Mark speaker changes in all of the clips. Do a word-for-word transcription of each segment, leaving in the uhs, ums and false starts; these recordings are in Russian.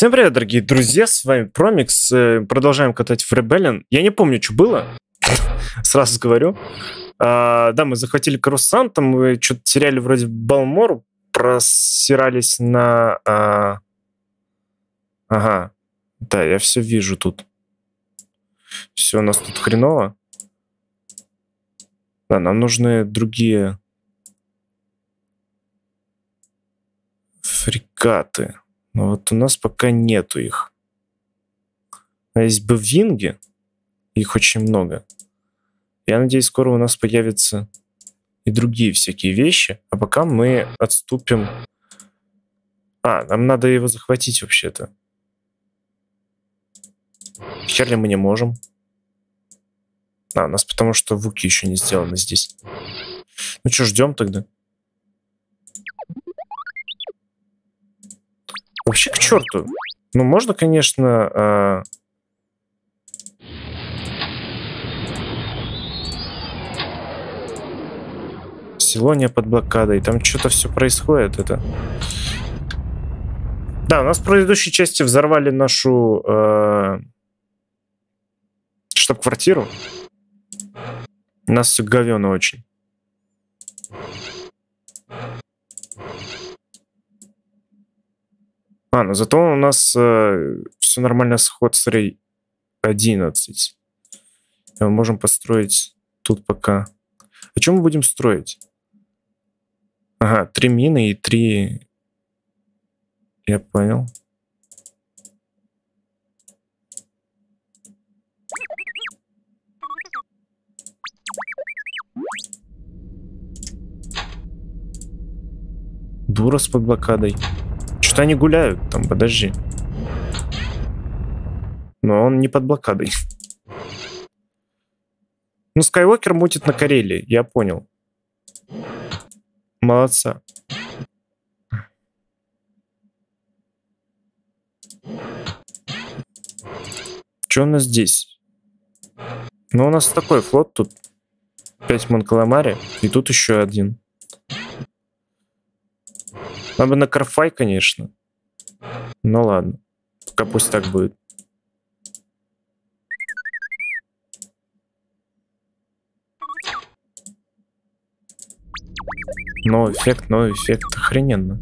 Speaker 1: Всем привет, дорогие друзья, с вами Промикс. Продолжаем катать в Rebellion. Я не помню, что было, сразу говорю. А, да, мы захватили Корусант, там мы что-то теряли вроде Балмор, просирались на... А... Ага, да, я все вижу тут. Все у нас тут хреново. Да, нам нужны другие фрегаты. Но вот у нас пока нету их. А есть бы винги, их очень много. Я надеюсь, скоро у нас появятся и другие всякие вещи. А пока мы отступим. А, нам надо его захватить вообще-то. Хер ли мы не можем? А, у нас потому что вуки еще не сделаны здесь. Ну что, ждем тогда? Вообще к черту. Ну, можно, конечно... Э... Селония под блокадой. Там что-то все происходит. Это... Да, у нас в предыдущей части взорвали нашу э... штаб-квартиру. У нас все говёно очень. А, ну зато у нас э, все нормально с Хотсрей одиннадцать. Мы можем построить тут пока. А что мы будем строить? Ага, три мины и три... Я понял. Дурас под блокадой. Что-то они гуляют там, подожди. Но он не под блокадой. Ну, Скайуокер мутит на Карелии, я понял. Молодца. Что у нас здесь? Ну, у нас такой флот тут. Пять Монкаламари, и тут еще один. Надо на Карфай, конечно. Ну ладно. Пока пусть так будет. Новый эффект, новый эффект. Охрененно.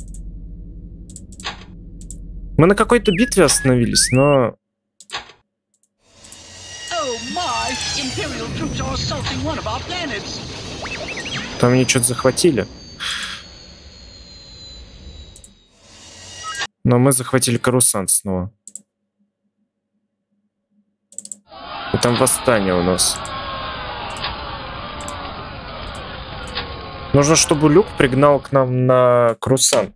Speaker 1: Мы на какой-то битве остановились, но... Там они что-то захватили. Но мы захватили Корусант снова. И там восстание у нас. Нужно, чтобы Люк пригнал к нам на Корусант.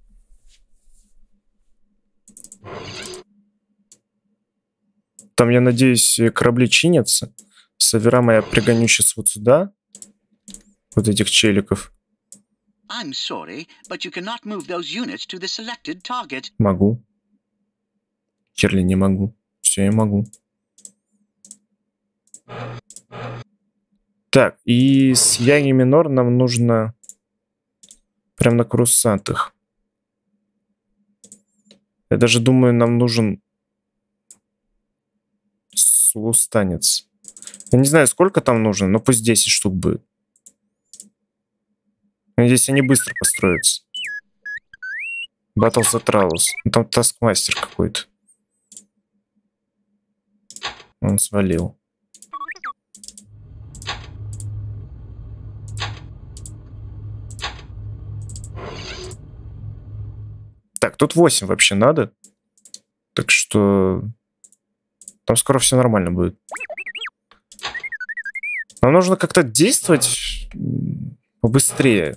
Speaker 1: Там, я надеюсь, корабли чинятся. Саверама я пригоню сейчас вот сюда. Вот этих челиков.
Speaker 2: I'm sorry, but you cannot move those units to the selected target.
Speaker 1: Могу. Херли не могу. Все, я могу. Так, и с Яги Минор нам нужно прям на Корусантах. Я даже думаю, нам нужен Сулустанец. Я не знаю, сколько там нужно, но пусть десять штук будет. Надеюсь, они быстро построятся. Battle за Тралус. Там таскмастер какой-то. Он свалил. Так, тут восемь вообще надо. Так что... Там скоро все нормально будет. Нам нужно как-то действовать... побыстрее.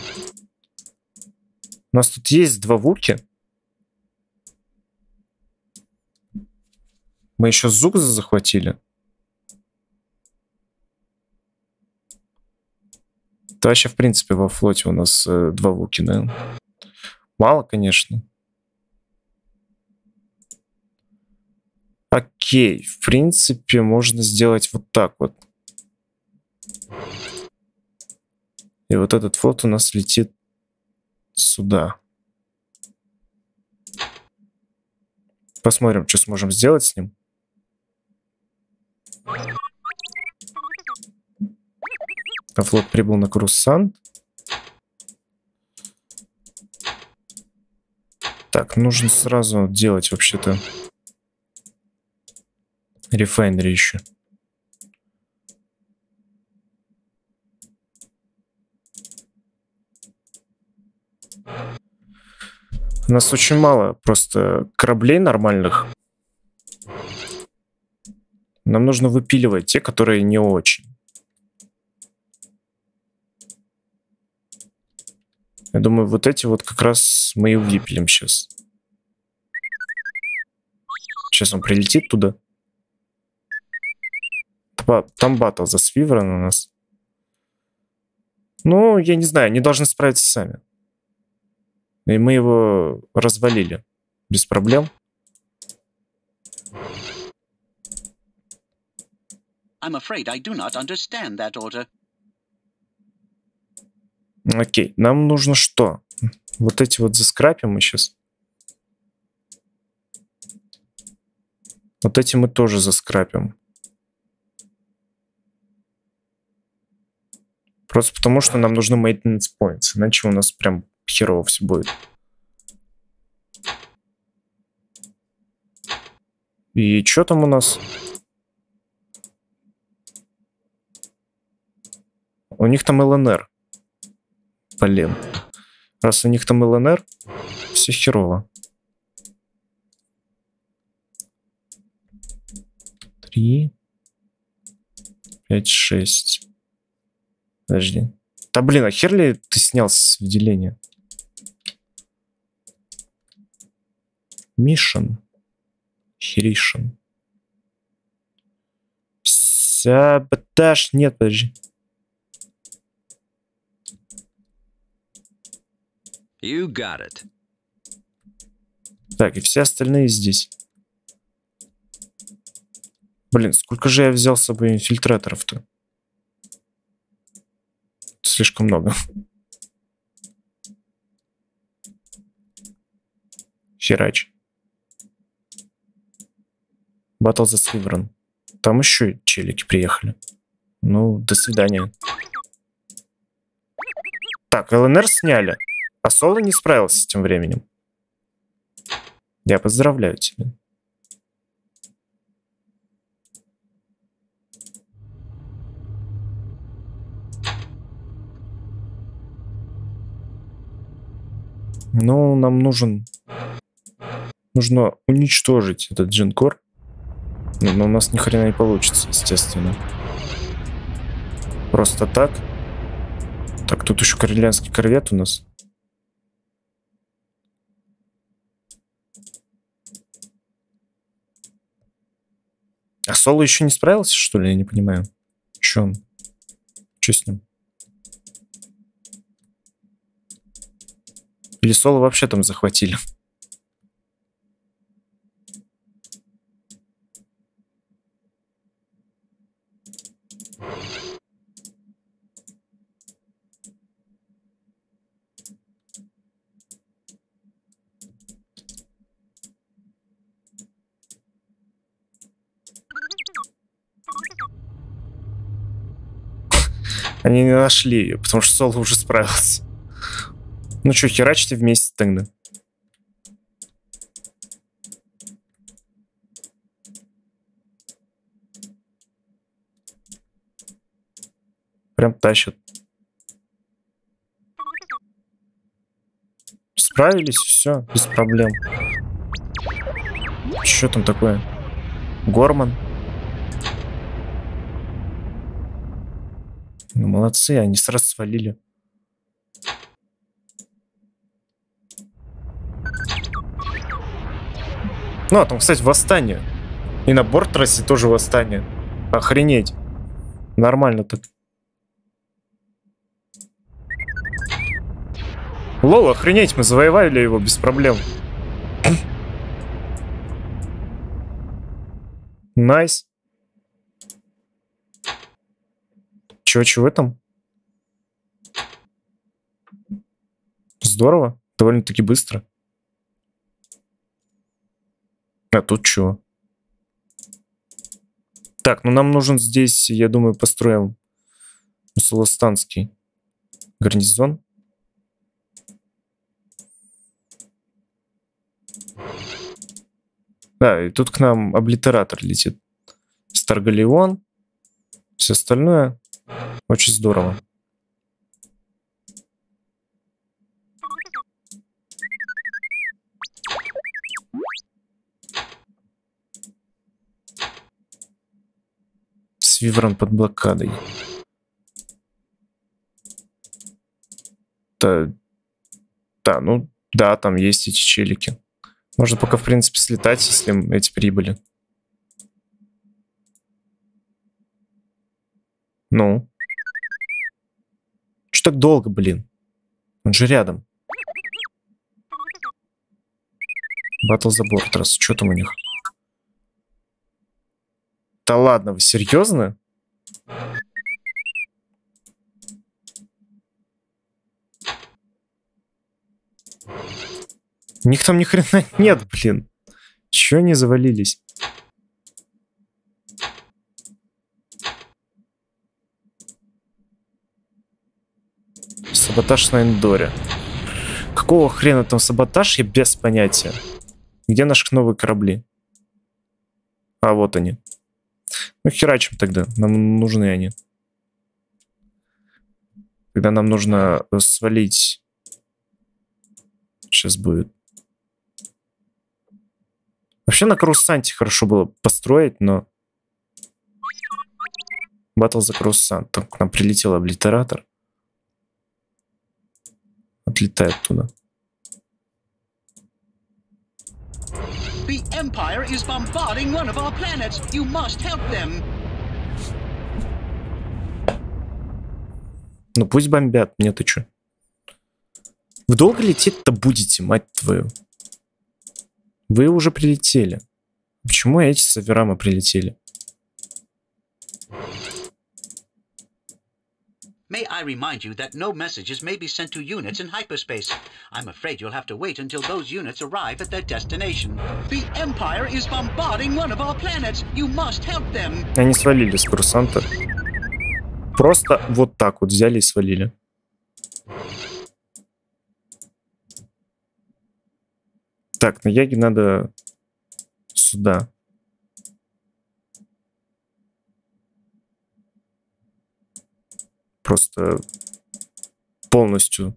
Speaker 1: У нас тут есть два вуки. Мы еще Зугза захватили. Это вообще, в принципе, во флоте у нас э, два вуки, да? Мало, конечно. Окей, в принципе, можно сделать вот так вот. И вот этот флот у нас летит сюда. Посмотрим, что сможем сделать с ним. А флот прибыл на Круссант. Так, нужно сразу делать вообще-то рефайнери еще. У нас очень мало просто кораблей нормальных. Нам нужно выпиливать те, которые не очень. Я думаю, вот эти вот как раз мы и выпилим сейчас. Сейчас он прилетит туда. Там батл за Свивера на нас. Ну, я не знаю, они должны справиться сами. И мы его развалили. Без проблем.
Speaker 2: I'm afraid I do not understand that order.
Speaker 1: Окей, нам нужно что? Вот эти вот заскрапим мы сейчас. Вот эти мы тоже заскрапим. Просто потому, что нам нужны maintenance points. Иначе у нас прям херово все будет. И что там у нас? У них там эл эн эр. Блин. Раз у них там эл эн эр, все херово. Три. Пять, шесть. Подожди. Да блин, а хер ли ты снял с выделения? Мишен. Херишен. Саботаж. Нет, подожди.
Speaker 3: You got it.
Speaker 1: Так, и все остальные здесь. Блин, сколько же я взял с собой инфильтраторов-то? Слишком много. Херач. Батл за Сливерон. Там еще челики приехали. Ну, до свидания. Так, эл эн эр сняли. А Соло не справился с тем временем. Я поздравляю тебя. Ну, нам нужен... Нужно уничтожить этот джинкор. Но у нас ни хрена не получится, естественно. Просто так. Так, тут еще корелианский корвет у нас. А Соло еще не справился, что ли? Я не понимаю. Че он? Че с ним? Или Соло вообще там захватили? Они не нашли ее, потому что Соло уже справился. Ну что, херачьте вместе тогда. Прям тащат. Справились, все, без проблем. Что там такое? Горман? Ну, молодцы, они сразу свалили. Ну, а там, кстати, восстание. И на борт-трассе тоже восстание. Охренеть. Нормально так. Лол, охренеть, мы завоевали его без проблем. Найс. Чего, чего там? Здорово. Довольно-таки быстро. А тут что? Так, ну нам нужен здесь, я думаю, построим Солостанский гарнизон. Да, и тут к нам облитератор летит. Старгалеон. Все остальное очень здорово. Свиврон под блокадой. Да, да, ну да, там есть эти челики. Можно пока, в принципе, слетать, если эти прибыли. Ну. Что так долго, блин? Он же рядом. Батл за Бортрас. Что там у них? Да ладно, вы серьезно? У них там ни хрена нет, блин. Чё они завалились? Саботаж на Эндоре. Какого хрена там саботаж? Я без понятия. Где наши новые корабли? А, вот они. Ну, херачим тогда. Нам нужны они. Тогда нам нужно свалить. Сейчас будет. Вообще на Корусанте хорошо было построить, но... Батл за Корусант. Там к нам прилетел облитератор. Отлетает туда.
Speaker 2: The Empire is bombarding one of our planets. You must help them.
Speaker 1: Ну пусть бомбят, мне-то чё? Вы долго лететь-то будете, мать твою? Вы уже прилетели. Почему эти с Аверама прилетели?
Speaker 2: May I remind you that no messages may be sent to units in hyperspace. I'm afraid you'll have to wait until those units arrive at their destination. The Empire is bombarding one of our planets. You must help them.
Speaker 1: Они свалили с Корусанта. Просто вот так вот взяли и свалили. Так, на Яге надо сюда. Просто полностью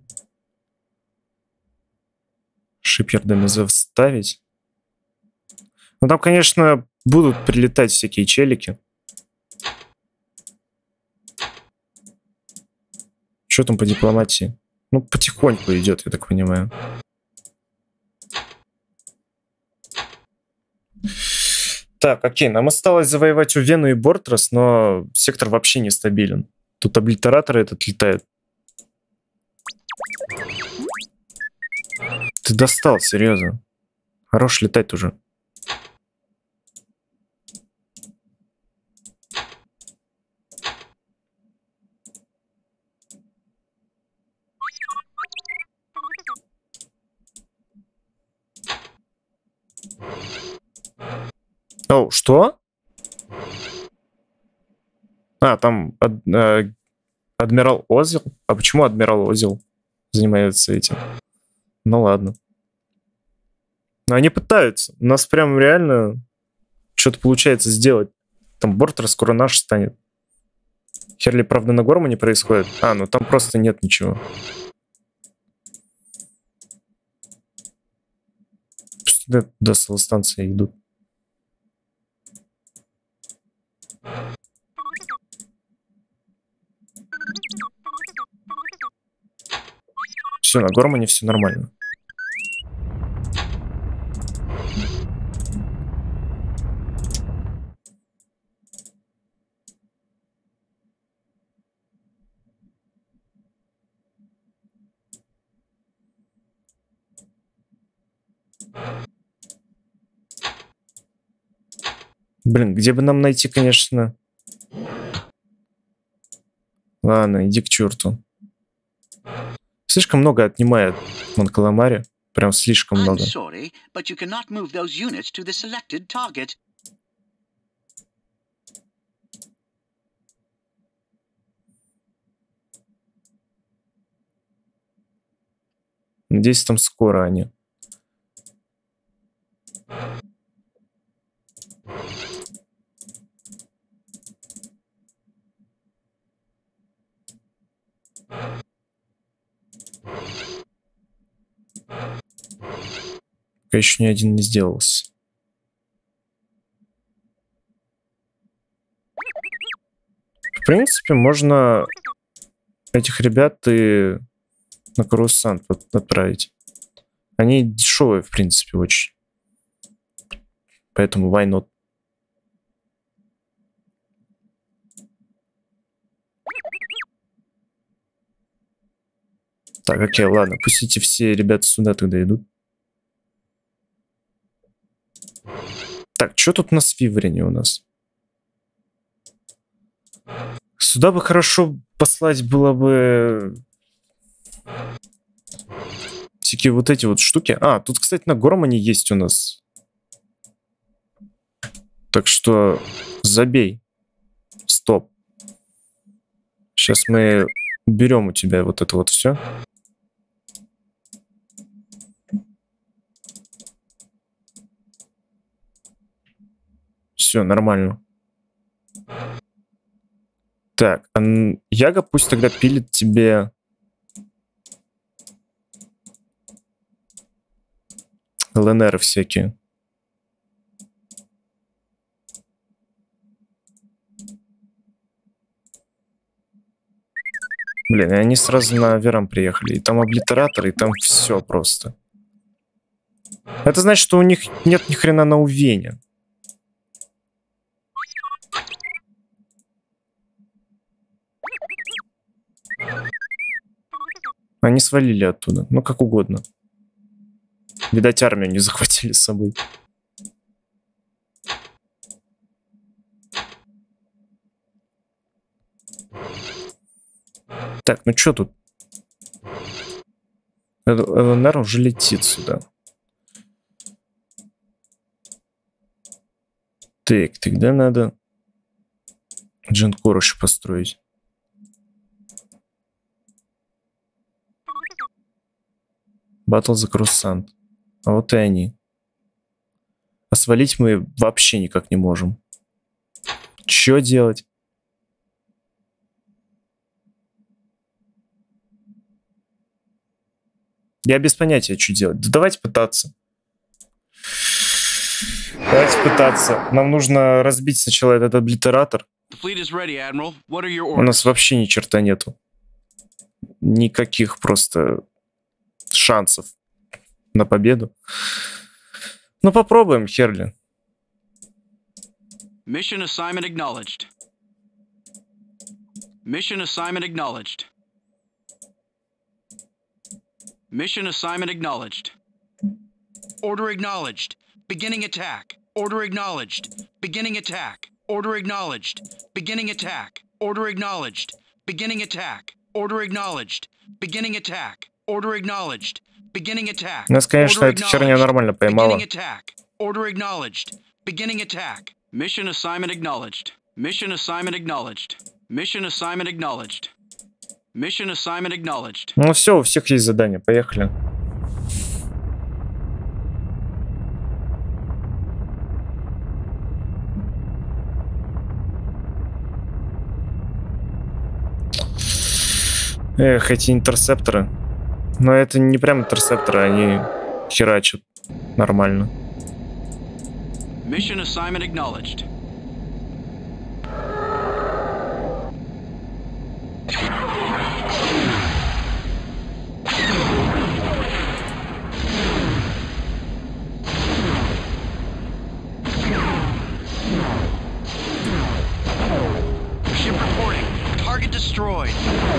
Speaker 1: шипердами заставить. Ну там, конечно, будут прилетать всякие челики. Что там по дипломатии? Ну, потихоньку идет, я так понимаю. Так, окей, нам осталось завоевать Увену и Бортрас, но сектор вообще нестабилен. Тут облитераторы этот летают. Ты достал, серьезно. Хорош летать уже. О, что? А, там ад, э, адмирал Озил. А почему адмирал Озил занимается этим? Ну ладно. Но они пытаются. У нас прям реально что-то получается сделать. Там Бортрас скоро наш станет. Херли, правда, на Горму не происходит. А, ну там просто нет ничего. До, до солостанции идут. Все, на Гормане все нормально. Блин, где бы нам найти, конечно... Ладно, иди к черту. Слишком много отнимает Монкаламари. прям слишком много.
Speaker 2: I'm sorry, but you cannot move those units to the selected target.
Speaker 1: Надеюсь, там скоро они. Пока еще ни один не сделался. В принципе, можно этих ребят и на Корусант отправить. Они дешевые, в принципе, очень. Поэтому why not? Так, окей, ладно. Пусть эти все ребята сюда тогда идут. Так, что тут на Свиврене у нас? Сюда бы хорошо послать было бы... Всякие вот эти вот штуки. А, тут, кстати, на Гормане есть у нас. Так что забей. Стоп. Сейчас мы уберем у тебя вот это вот все. Все, нормально. Так, а Яга пусть тогда пилит тебе... ЛНР всякие. Блин, и они сразу на Верам приехали. И там облитератор, и там все просто. Это значит, что у них нет ни хрена на Увене. Они свалили оттуда. Ну, как угодно. Видать, армию не захватили с собой. Так, ну что тут? ЛНР уже летит сюда. Так, тогда надо Дженкор еще построить. Батл за Корусант. А вот и они. А свалить мы вообще никак не можем. Что делать? Я без понятия, что делать. Да давайте пытаться. Давайте пытаться. Нам нужно разбить сначала этот облитератор. У нас вообще ни черта нету. Никаких просто шансов на победу. Ну попробуем, Херли.
Speaker 4: Mission assignment acknowledged. Mission assignment acknowledged. Mission assignment acknowledged. Order acknowledged. Beginning attack. Order acknowledged. Beginning attack. Order acknowledged. Beginning attack. Order acknowledged. Beginning attack. Order acknowledged. Beginning attack. Order acknowledged. Beginning attack.
Speaker 1: Нас, конечно, эта херня нормально поймала.
Speaker 4: Beginning attack. Order acknowledged. Beginning attack. Mission assignment acknowledged. Mission assignment acknowledged. Mission assignment acknowledged. Mission assignment acknowledged.
Speaker 1: Ну все, у всех есть задание. Поехали. Эх, эти интерсепторы. Но это не прям интерсепторы, они херачат нормально.
Speaker 4: Mission assignment acknowledged. Ship reporting. Target destroyed.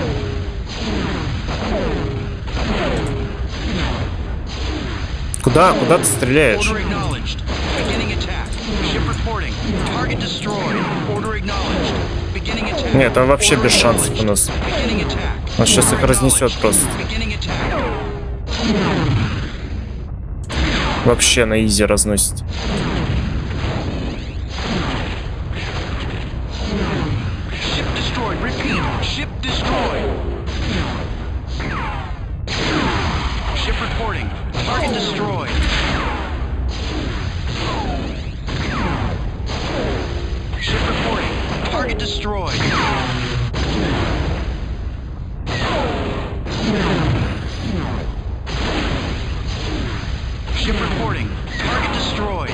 Speaker 1: Куда? Куда ты стреляешь?
Speaker 4: Order acknowledged. Beginning attack. Ship reporting. Target destroyed. Order acknowledged. Beginning attack.
Speaker 1: Нет, там вообще без шансов у нас.
Speaker 4: Beginning attack.
Speaker 1: Он сейчас их разнесет просто.
Speaker 4: Beginning attack.
Speaker 1: Вообще на изи разносит.
Speaker 4: Ship destroyed. Repeat. Ship destroyed. Ship reporting. Target destroyed. Ship reporting. Target destroyed. Ship reporting. Target destroyed.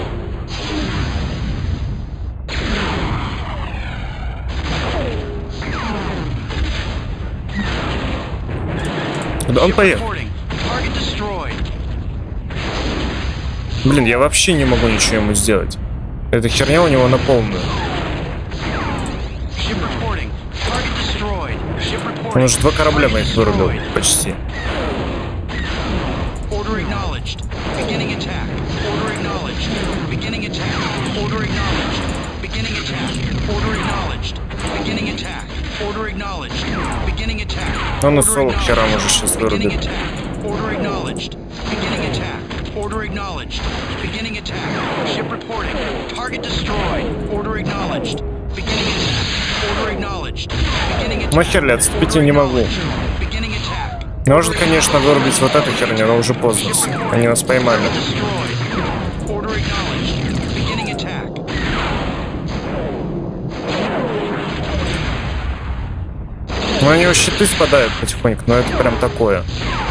Speaker 1: Да он поехал.
Speaker 4: Reporting. Target destroyed.
Speaker 1: Блин, я вообще не могу ничего ему сделать. Эта херня у него на полную.
Speaker 4: Ship reporting. Target destroyed. Ship reporting.
Speaker 1: Он уже два корабля
Speaker 4: Target
Speaker 1: моих вырубил.
Speaker 4: destroyed.
Speaker 1: Почти.
Speaker 4: Order acknowledged. Beginning attack. Order acknowledged. Beginning attack. Order acknowledged. Beginning attack. Order acknowledged. Beginning attack. Order acknowledged. Beginning attack.
Speaker 1: Он и
Speaker 4: Order
Speaker 1: соло херам
Speaker 4: acknowledged.
Speaker 1: уже сейчас
Speaker 4: Beginning
Speaker 1: вырубит.
Speaker 4: attack. Order acknowledged. Beginning attack. Order acknowledged. Beginning attack. Ship reporting. Target destroyed. Order acknowledged. Beginning attack. Order acknowledged. Beginning attack.
Speaker 1: Махерли, отступить я не могу.
Speaker 4: Beginning attack.
Speaker 1: Можно, конечно, вырубить вот эту херню, но уже поздно. Они нас поймали.
Speaker 4: Destroyed. Order acknowledged. Beginning attack.
Speaker 1: Ну, у него щиты спадают потихоньку, но это прям такое.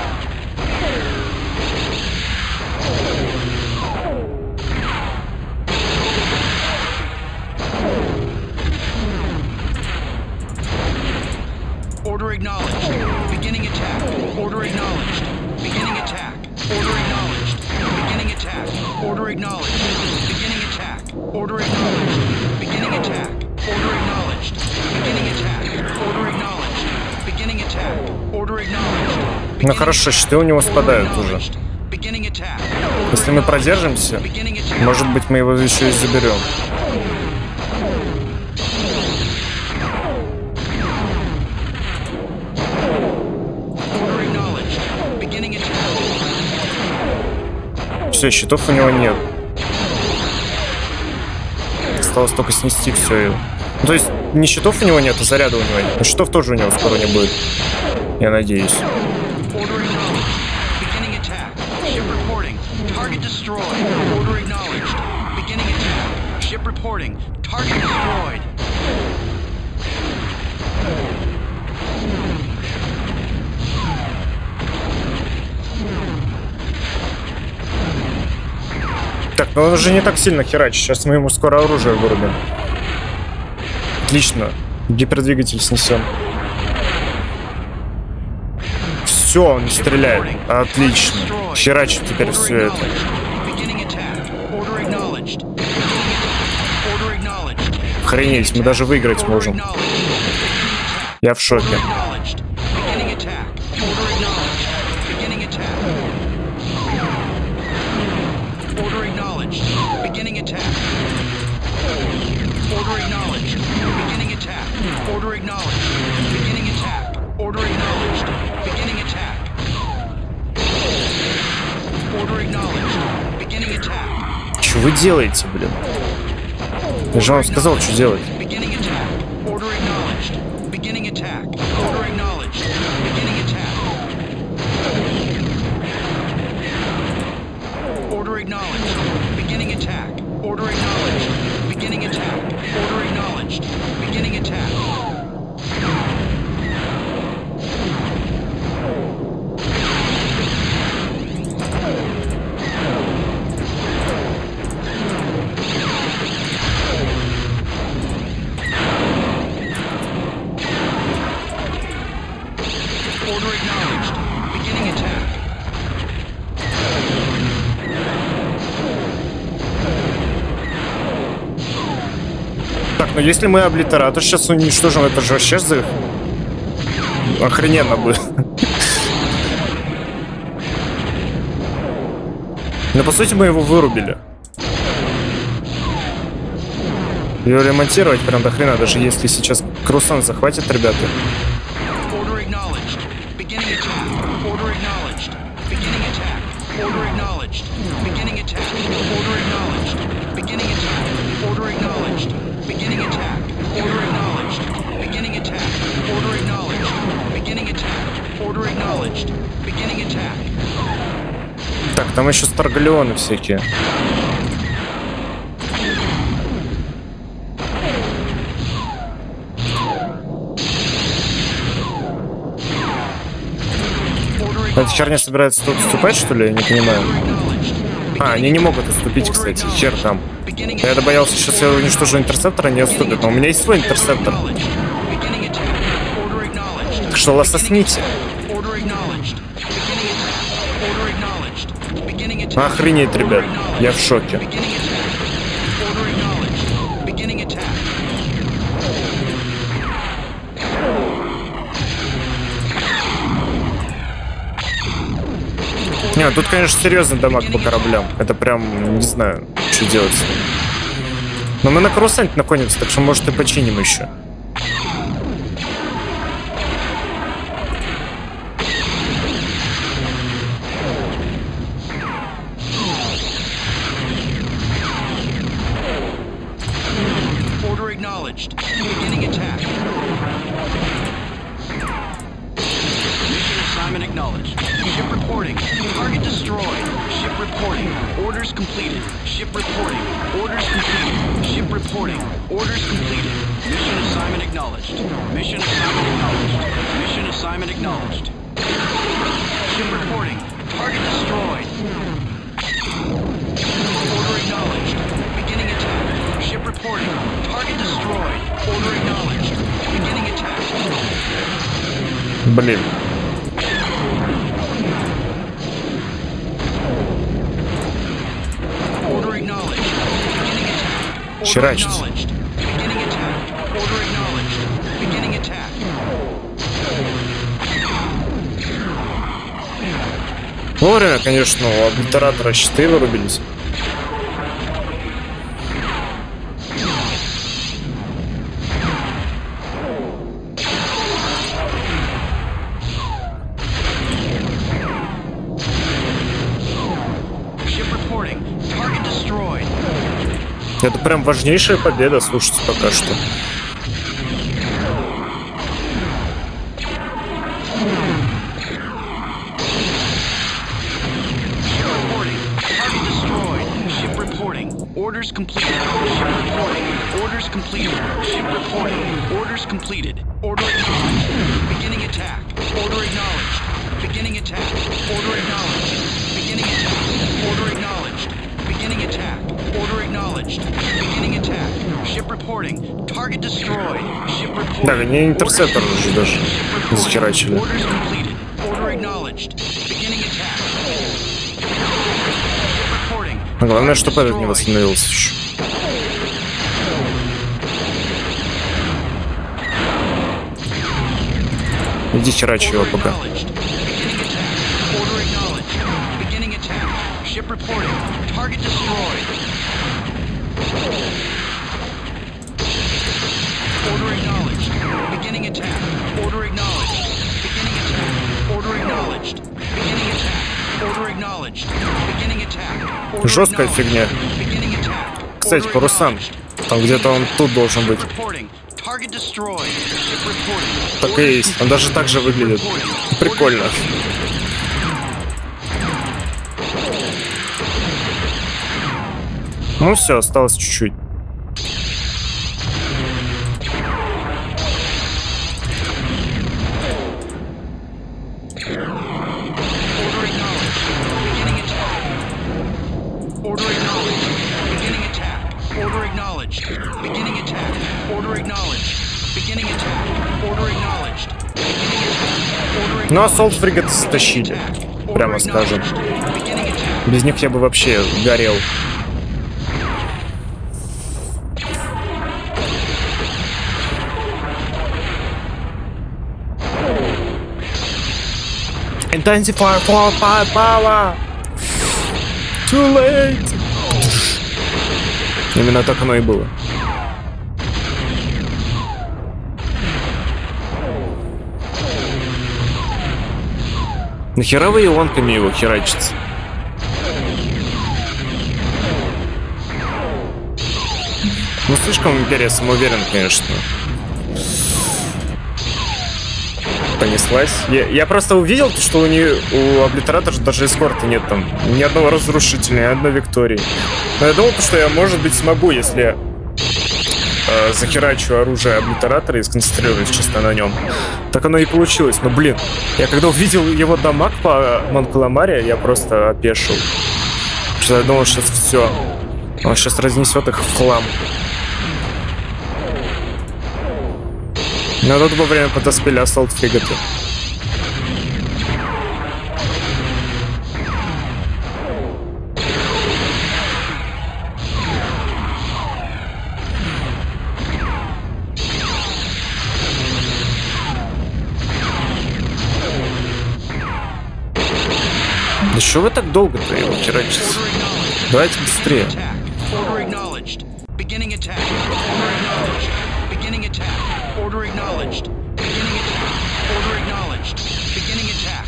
Speaker 4: Order acknowledged. Beginning attack. Order acknowledged. Beginning attack. Order acknowledged. Beginning attack. Order acknowledged. Beginning attack. Order acknowledged. Beginning attack. Order acknowledged. Beginning attack. Order acknowledged. Beginning attack. Order acknowledged.
Speaker 1: Ну хорошо, щиты у него спадают уже.
Speaker 4: Beginning attack.
Speaker 1: Если мы продержимся,
Speaker 4: Beginning attack.
Speaker 1: может быть, мы его еще и заберем.
Speaker 4: Order acknowledged. Beginning attack.
Speaker 1: Все, щитов у него нет. Осталось только снести все. Ну, то есть, не щитов у него нет, а заряда у него нет. Но щитов тоже у него скоро не будет. Я надеюсь.
Speaker 4: Order acknowledged. Beginning attack. Ship reporting. Target destroyed. Order acknowledged. Beginning attack. Ship reporting. Target destroyed.
Speaker 1: Так, ну он уже не так сильно херачит. Сейчас мы ему скоро оружие вырубим. Отлично. Гипердвигатель снесен. Все, он не стреляет. Отлично. Херачит теперь все это.
Speaker 4: Beginning attack. Order acknowledged. Order acknowledged.
Speaker 1: Охренеть, мы даже выиграть
Speaker 4: Order
Speaker 1: можем.
Speaker 4: acknowledged.
Speaker 1: Я в шоке.
Speaker 4: Acknowledged. Beginning attack. Order acknowledged. Beginning attack. Order acknowledged. Beginning attack. Order acknowledged. Beginning attack. Order acknowledged. Beginning attack. Order acknowledged. Beginning attack. Order acknowledged. Beginning attack.
Speaker 1: Что вы делаете, блин? Я же вам сказал, что делать.
Speaker 4: Beginning attack. Order acknowledged. Beginning attack. Order acknowledged. Beginning attack. Order acknowledged. Beginning attack. Order acknowledged. Beginning attack. Order acknowledged. Beginning attack. Order acknowledged. Beginning attack.
Speaker 1: Так, ну если мы облитератор сейчас уничтожим, это же вообще взрыв. Охрененно будет. Но по сути мы его вырубили. Ее ремонтировать прям до хрена, даже если сейчас Крусант захватит, ребята.
Speaker 4: Order acknowledged. Beginning attack. Order acknowledged. Beginning attack. Order acknowledged. Beginning
Speaker 1: там еще Старгалеоны всякие. Эта херня собирается тут отступать, что ли? Я не понимаю. А, они не могут отступить, кстати. Хер там. Я боялся, сейчас я уничтожу интерцептор, они отступят. Но у меня есть свой интерцептор. Так что лососните. Охренеть, ребят. Я в шоке. Нет, тут, конечно, серьезный дамаг по кораблям. Это прям, не знаю, что делать. Но мы на Корусанте находимся, так что, может, и починим еще. Блин. Херачится. Вовремя, конечно, у облитератора щиты вырубились. Это прям важнейшая победа, слушайте, пока что.
Speaker 4: Orders completed. Ship reporting. Orders completed. Ship reporting. Orders completed. Order acknowledged. Beginning attack. Order acknowledged. Beginning attack. Order acknowledged. Beginning attack. Order acknowledged. Beginning attack. Order acknowledged. Beginning attack. Ship reporting. Target destroyed. Ship reporting.
Speaker 1: Да, не интерцептор уже даже захерачили.
Speaker 4: Orders completed. Order acknowledged. Beginning attack.
Speaker 1: А главное, чтобы этот не восстановился еще. Иди херачи его пока. Жесткая фигня. Кстати, Корусан. Там где-то он тут должен быть. Так и есть. Он даже так же выглядит. Прикольно. Ну все, осталось чуть-чуть. Ну, ассолт фрегаты стащили, прямо скажем. Без них я бы вообще горел. Intensify for power. Too late. Именно так оно и было. Нахера вы ионками его херачите? Ну, слишком Империя самоуверен, конечно. понеслась. Я, я просто увидел, что у нее у облитератора даже эскорта нет там. Ни одного разрушителя, ни одной Виктории. Но я думал, что я, может быть, смогу, если я э, захерачу оружие облитератора и сконцентрируюсь чисто на нем. Так оно и получилось. Но, блин, я когда увидел его дамаг по Монкаламаре, я просто опешил. Потому что я думал, сейчас все. Он сейчас разнесет их в хлам. Но тут вовремя подоспели ассолт фрегаты. Да что вы так долго-то его херачите? Давайте быстрее.
Speaker 4: Order acknowledged. Beginning attack. Order acknowledged. Beginning attack.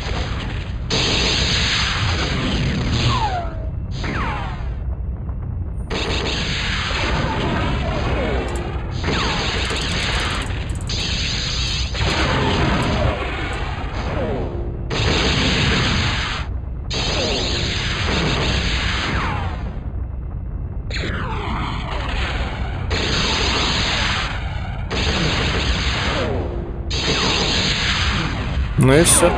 Speaker 1: Ну и все.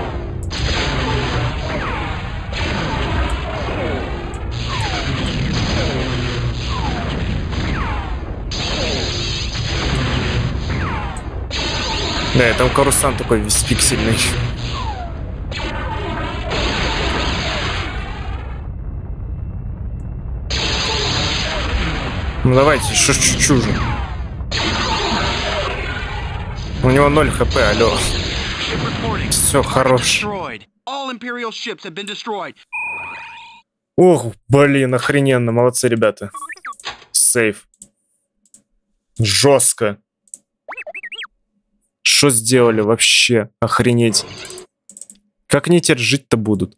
Speaker 1: Да, и там Корусант такой весь пиксельный. Ну давайте, что чужу. У него ноль хп, алло. Все, хорош. Ох, блин, охрененно. Молодцы, ребята. Сейф. Жестко. Что сделали вообще? Охренеть. Как они теперь жить-то будут?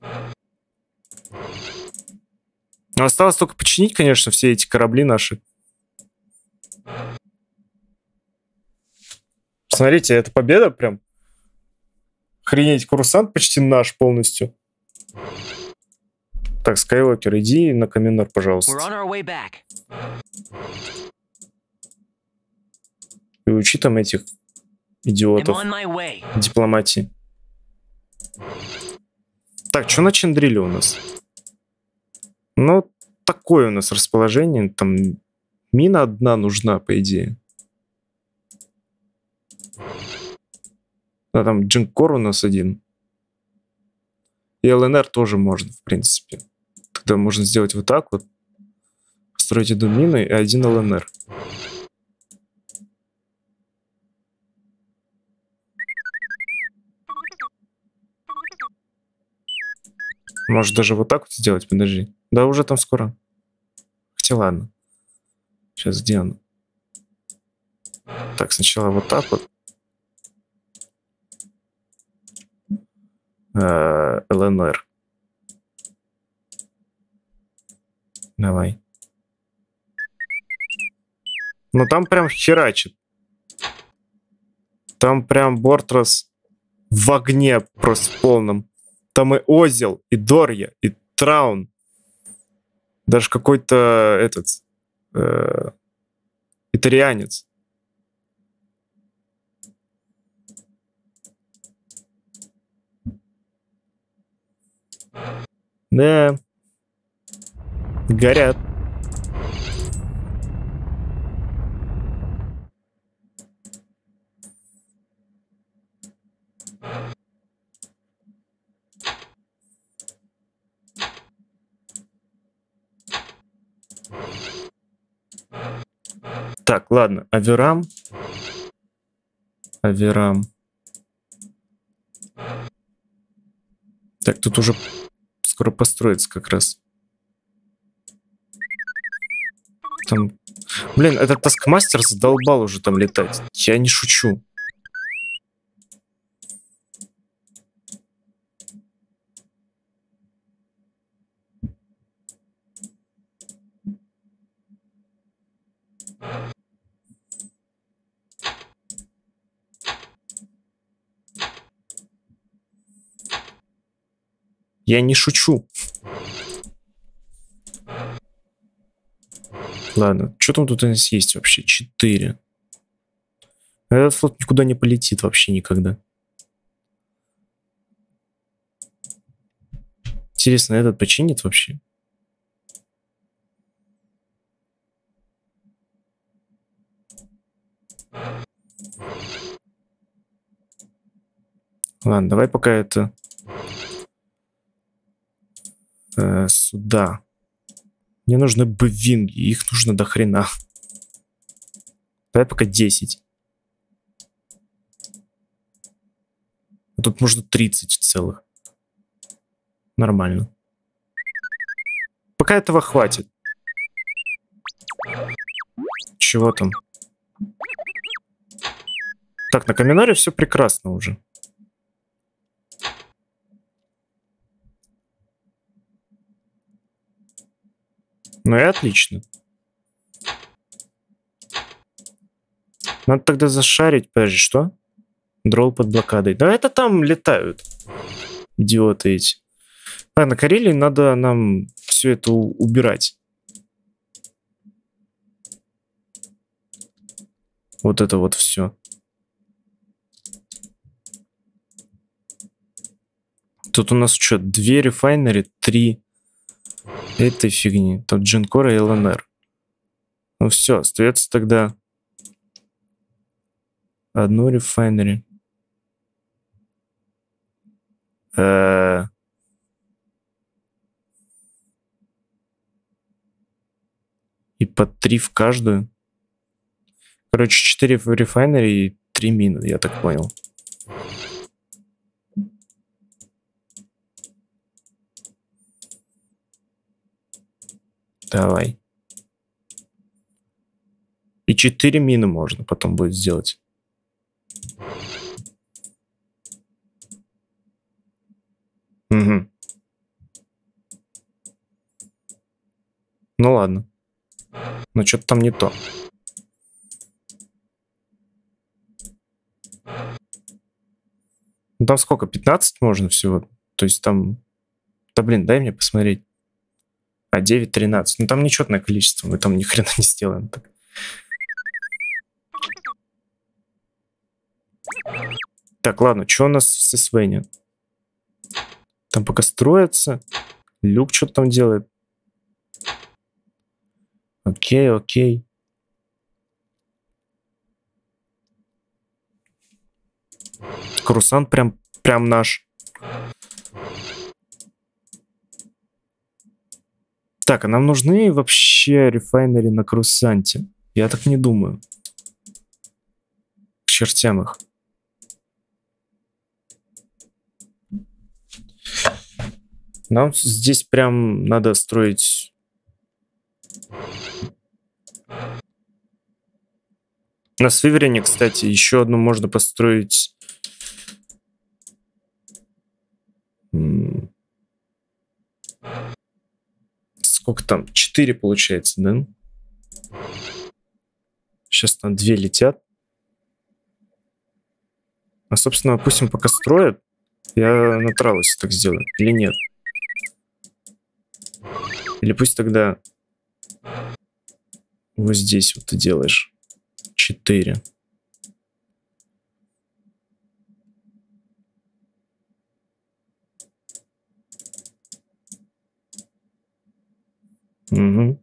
Speaker 1: Но осталось только починить, конечно, все эти корабли наши. Смотрите, это победа прям. Охренеть, Корусант почти наш полностью. Так, Скайуокер, иди на Каменор, пожалуйста. И учи там этих идиотов дипломатии. Так, что на Чандриле у нас? Ну, такое у нас расположение. Там мина одна нужна, по идее. А там Джинкор у нас один. И ЛНР тоже можно, в принципе. Тогда можно сделать вот так вот. Построить одну мину и один ЛНР. Может даже вот так вот сделать, подожди. Да уже там скоро. Хотя ладно. Сейчас где он? Так, сначала вот так вот. ЛНР. Давай. Ну там прям херачит. Там прям Бортрас в огне просто в полном. Там и Озел, и Дорья, и Траун. Даже какой-то этот э, итарианец. Да. Горят. Так, ладно. Аверам. Аверам. Так, тут уже скоро построится как раз. Там... Блин, этот таскмастер задолбал уже там летать. Я не шучу. Я не шучу. Ладно, что там тут у нас есть вообще? Четыре. Этот флот никуда не полетит вообще никогда. Интересно, этот починит вообще? Ладно, давай пока это э, сюда. Мне нужны бвинги, их нужно до хрена. Давай пока десять. А тут можно тридцать целых. Нормально. Пока этого хватит. Чего там? Так, на Каминаре все прекрасно уже. Ну и отлично. Надо тогда зашарить. Подожди, что? Дрол под блокадой. Да это там летают. Идиоты эти. А, на Карелии надо нам все это убирать. Вот это вот все. Тут у нас что, две рефайнери, три этой фигни. Тут Джинкор и эл эн эр. Ну все, остается тогда одну рефайнери. Э-э- И по три в каждую. Короче, четыре рефайнери и три мины, я так понял. Давай. И четыре мины можно потом будет сделать. Угу. Ну ладно. Но что-то там не то. Ну, там сколько? пятнадцать можно всего? То есть там... Да блин, дай мне посмотреть. А девять, тринадцать. Ну там нечетное количество. Мы там ни хрена не сделаем. Так, так ладно. Что у нас с Свенни? Там пока строится. Люк что-то там делает. Окей, окей. Крусант прям, прям наш. Так, а нам нужны вообще рефайнери на Крусанте? Я так не думаю. К чертям их. Нам здесь прям надо строить... На Свиверине, кстати, еще одну можно построить... Сколько там? Четыре получается, да? Сейчас там две летят. А, собственно, пусть им пока строят. Я на Тралосе так сделаю. Или нет? Или пусть тогда вот здесь вот ты делаешь. Четыре. Угу.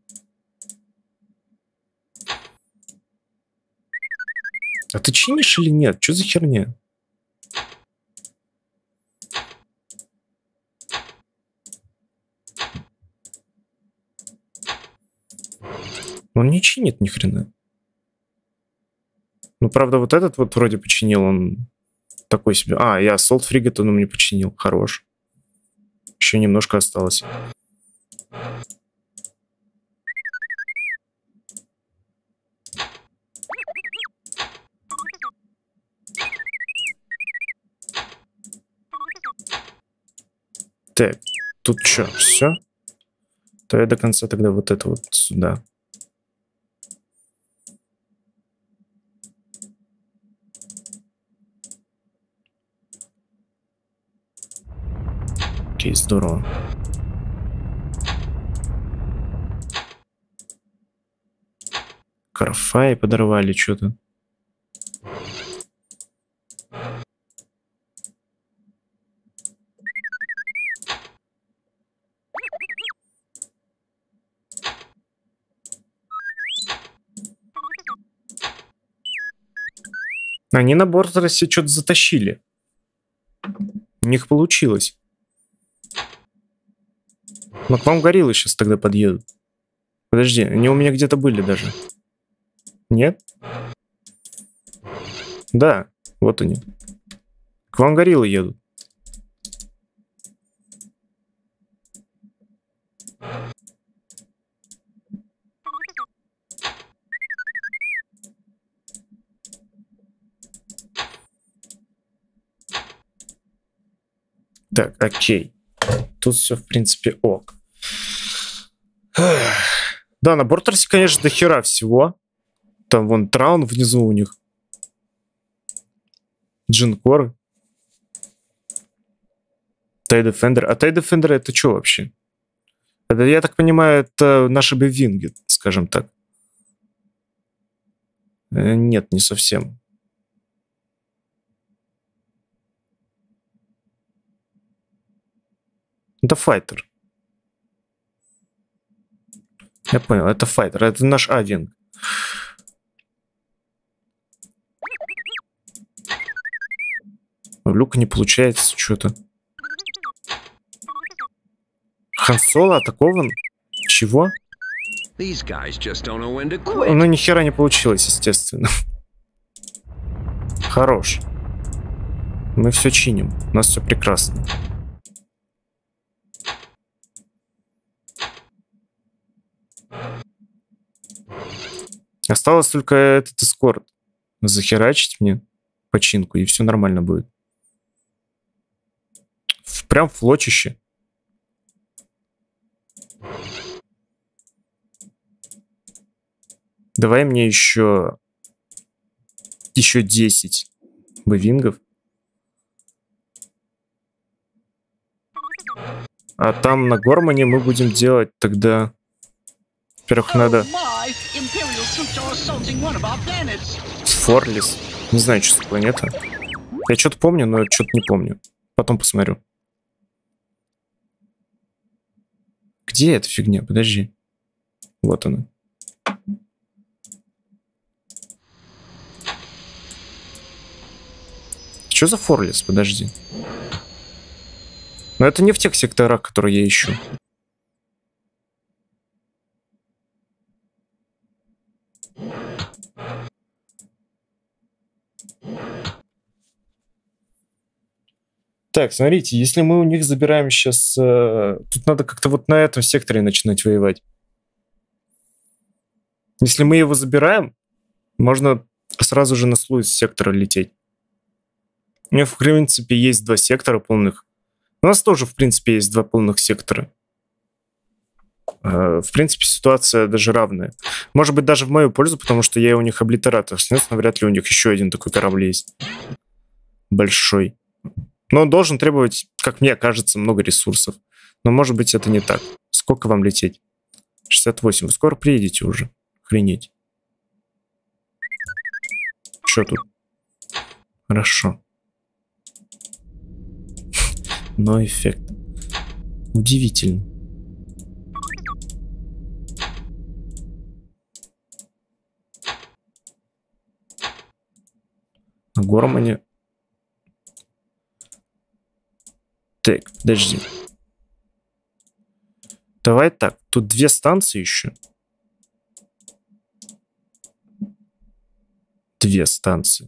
Speaker 1: А ты чинишь или нет? Что за херня? Он не чинит ни хрена. Ну, правда, вот этот вот вроде починил, он такой себе. А, я Солт Фригат он мне починил. Хорош. Еще немножко осталось. Так, тут что, все? То я до конца тогда вот это вот сюда. Окей, здорово. Карфаи подорвали что-то. Они на Бортерсе что-то затащили. У них получилось. Но к вам гориллы сейчас тогда подъедут. Подожди, они у меня где-то были даже. Нет? Да, вот они. К вам гориллы едут. Так, окей. Тут все, в принципе, ок. Да, на Бортерсе, конечно, до хера всего. Там вон Траун внизу у них. Джинкоры. Тай Дефендер. А Тай Дефендер это что вообще? Это, я так понимаю, это наши бивинги, скажем так. Э, нет, не совсем. Это файтер. Я понял, это файтер. Это наш авинг. У Люка не получается что-то. Хан Соло атакован? Чего? Ну, ни хера не получилось, естественно. Хорош. Мы все чиним. У нас все прекрасно. Осталось только этот эскорт захерачить мне починку, и все нормально будет. В, прям в лочище. Давай мне еще еще десять бывингов. А там на Гормане мы будем делать тогда... Во-первых, надо... Форлис. Не знаю, что за планета. Я что-то помню, но что-то не помню. Потом посмотрю. Где эта фигня? Подожди. Вот она. Что за Форлис? Подожди. Но это не в тех секторах, которые я ищу. Так, смотрите, если мы у них забираем сейчас... Э, тут надо как-то вот на этом секторе начинать воевать. Если мы его забираем, можно сразу же на слой с сектора лететь. У меня, в принципе, есть два сектора полных. У нас тоже, в принципе, есть два полных сектора. Э, в принципе, ситуация даже равная. Может быть, даже в мою пользу, потому что я у них облитератор снес, но вряд ли у них еще один такой корабль есть. Большой. Но он должен требовать, как мне кажется, много ресурсов. Но может быть это не так. Сколько вам лететь? шестьдесят восемь. Вы скоро приедете уже. Охренеть. Что тут? Хорошо. Но эффект. Удивительно. На Гормане... Так, подожди. Давай так. Тут две станции еще. Две станции.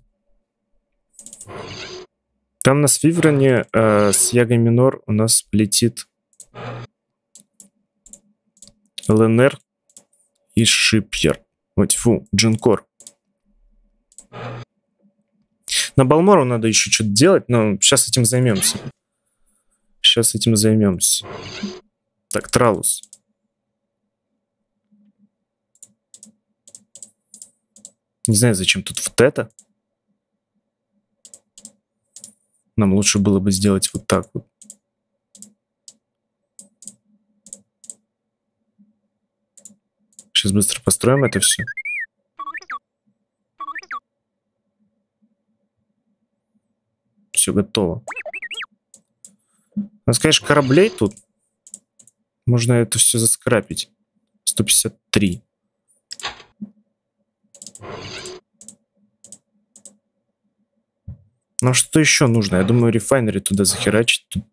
Speaker 1: Там на Свивроне э, с Ягой Минор у нас полетит ЛНР и Шипьер. Вот, фу, Джинкор. На Балмору надо еще что-то делать, но сейчас этим займемся. Сейчас этим займемся. Так, Тралус. Не знаю, зачем тут вот это. Нам лучше было бы сделать вот так вот. Сейчас быстро построим это все. Все готово. У нас, конечно, кораблей тут. Можно это все заскрапить. сто пятьдесят три. Ну что еще нужно? Я думаю, рефайнери туда захерачить. Тут...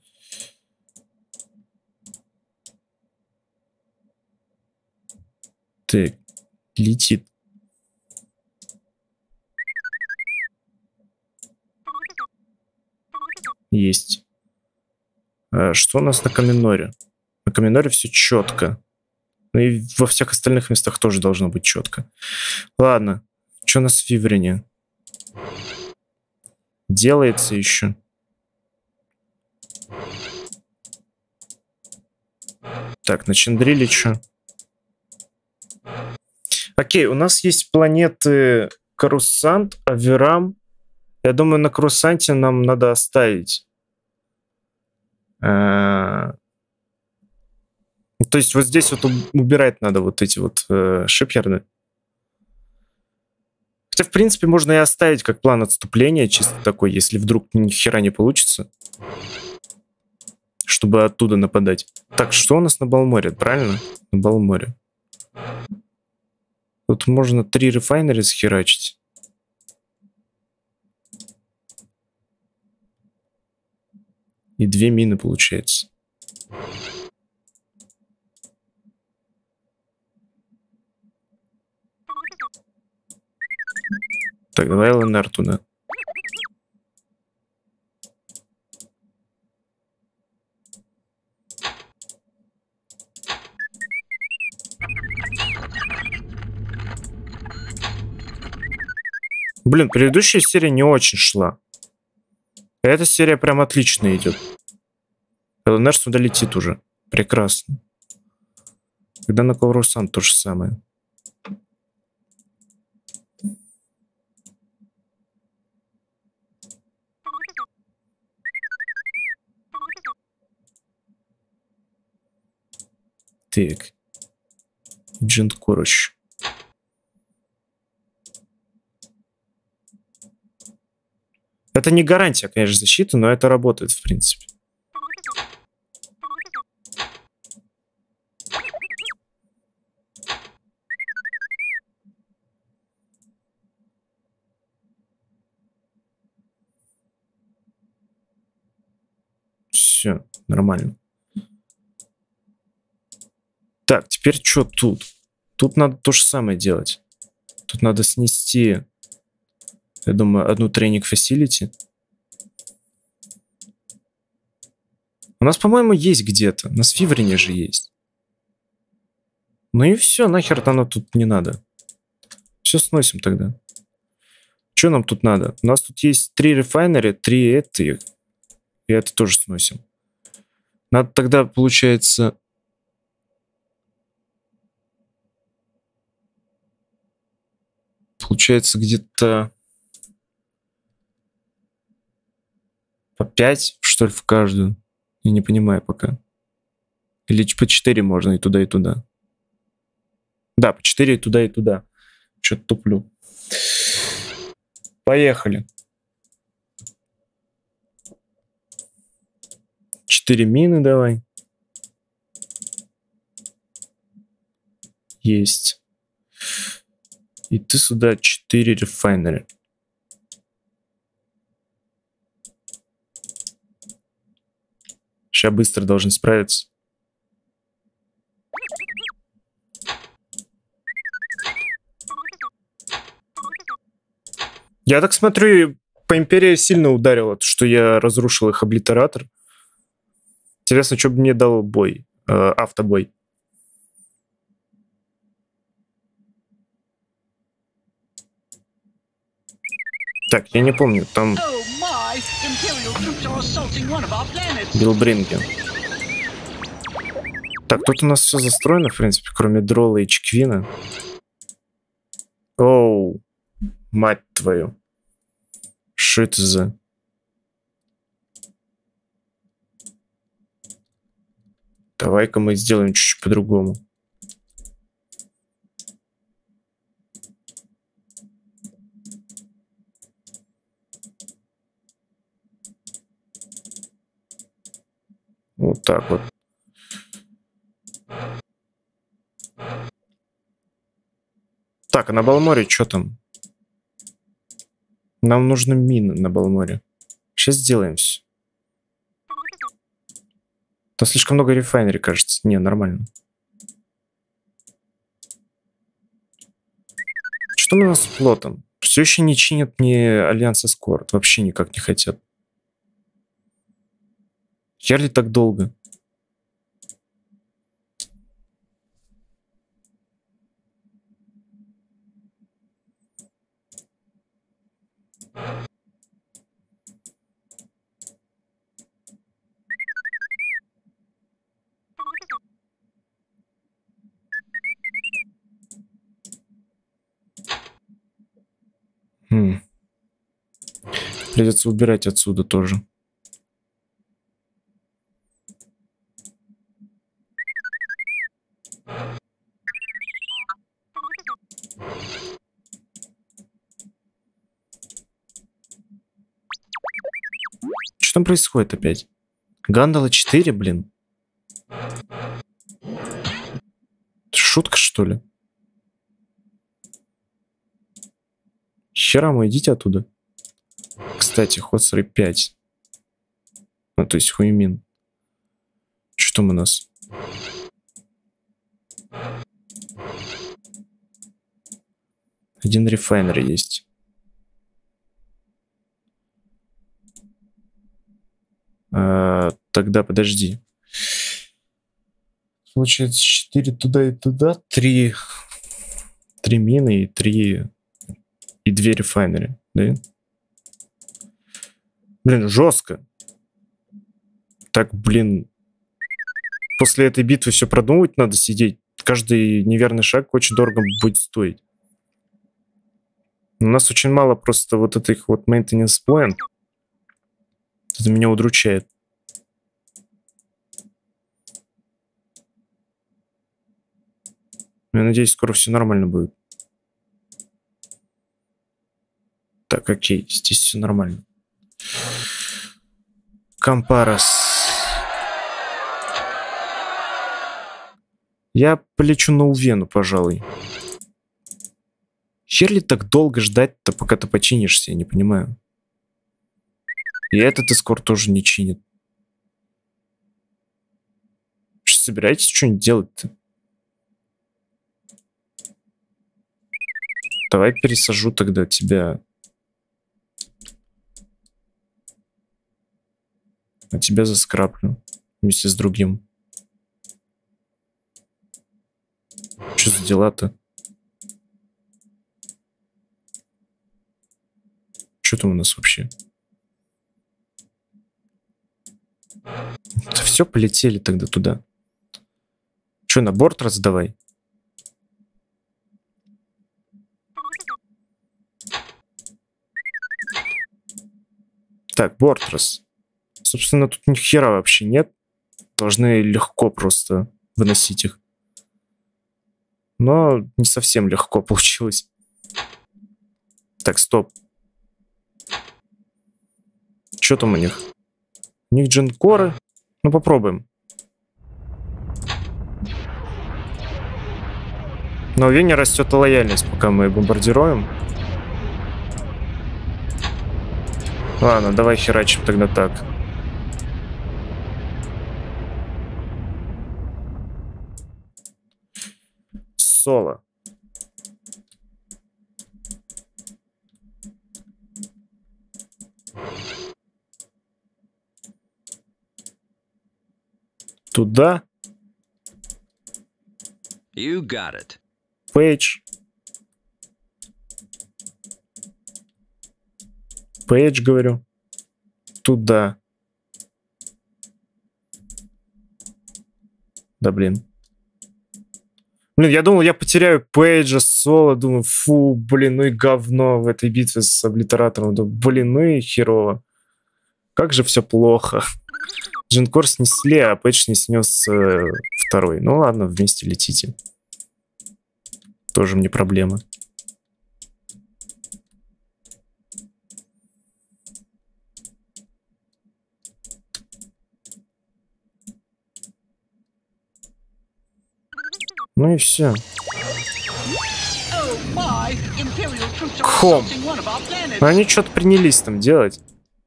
Speaker 1: Так, летит. Есть. А что у нас на Каменоре? На Каменоре все четко. Ну и во всех остальных местах тоже должно быть четко. Ладно. Что у нас в Виврине? Делается еще. Так, на Чандриле что? Окей, у нас есть планеты Корусант, Аверам. Я думаю, на Корусанте нам надо оставить. А... То есть вот здесь вот убирать надо вот эти вот э, шипьерны. Хотя, в принципе, можно и оставить как план отступления, чисто такой, если вдруг ни хера не получится. Чтобы оттуда нападать. Так, что у нас на Балморе, правильно? На Балморе. Тут можно три рефайнери схерачить. И две мины получается. Так, давай ЛНР туда. Блин, предыдущая серия не очень шла. Эта серия прям отлично идет. ЛНР сюда летит уже. Прекрасно. Когда на Корусант то же самое. Так. Джент Короче. Это не гарантия, конечно, защиты, но это работает, в принципе. Все, нормально. Так, теперь что тут? Тут надо то же самое делать. Тут надо снести, я думаю, одну тренинг-фасилити. У нас, по-моему, есть где-то. На Свиврине же есть. Ну и все, нахер оно тут не надо. Все сносим тогда. Что нам тут надо? У нас тут есть три рефайнери, три эти. И это тоже сносим. Надо тогда, получается... Получается где-то по пять, что ли, в каждую. Я не понимаю пока. Или по четыре можно и туда, и туда. Да, по четыре и туда, и туда. Что-то туплю. Поехали. четыре мины давай. Есть. И ты сюда четыре рефайнери. Сейчас быстро должен справиться. Я так смотрю, по Империи сильно ударило, что я разрушил их облитератор. Интересно, что бы мне дал бой, э, автобой. Так, я не помню, там... Билбринген. Так, тут у нас все застроено, в принципе, кроме Дролла и Чеквина. Оу, мать твою. Что это за... Давай-ка мы сделаем чуть-чуть по-другому. так вот. Так, а на Балморе что там? Нам нужны мины на Балморе. Сейчас сделаем все. Там слишком много рефайнери, кажется. Не, нормально. Что у нас с флотом? Все еще не чинят мне Альянс Эскорт. Вообще никак не хотят. Херли так долго. Хм. Придется убирать отсюда тоже. Что там происходит опять? Гандала четыре, блин. Шутка, что ли? Хера мы, идите оттуда. Кстати, Хоцры пять. Ну, то есть Хуймин. Что там у нас? Один рефайнер есть. А, тогда подожди. Получается четыре туда и туда. три. три мины и три... И две рефайнери, да? Блин, жестко. Так, блин. После этой битвы все продумывать надо сидеть. Каждый неверный шаг очень дорого будет стоить. У нас очень мало просто вот этих вот maintenance point. Это меня удручает. Я надеюсь, скоро все нормально будет. Так, окей, здесь все нормально. Компарас. Я полечу на Увену, пожалуй. Хер ли так долго ждать-то, пока ты починишься, я не понимаю. И этот эскорт тоже не чинит. Что, собираетесь что-нибудь делать-то? Давай пересажу тогда тебя... А тебя заскраплю вместе с другим. Что за дела-то? Что там у нас вообще? Да все, полетели тогда туда. Что, на борт раздавай? Так, бортрас. Собственно, тут ни хера вообще нет. Должны легко просто выносить их. Но не совсем легко получилось. Так, стоп. Что там у них? У них джинкоры. Ну, попробуем. На Увене растет лояльность, пока мы бомбардируем. Ладно, давай херачим тогда так. Соло. Туда.
Speaker 3: You got it.
Speaker 1: Пейдж. Пейдж, говорю. Туда. Да, блин. Блин, я думал, я потеряю Пейджа, Соло. Думаю, фу, блин, ну и говно в этой битве с облитератором. Да, блин, ну и херово. Как же все плохо. Джинкор снесли, а Пейдж не снес э, второй. Ну ладно, вместе летите. Тоже мне проблема. Ну и все.
Speaker 2: Oh my! Imperial troops are
Speaker 1: Хом.
Speaker 2: assaulting one of our planets.
Speaker 1: Ну они что-то принялись там делать.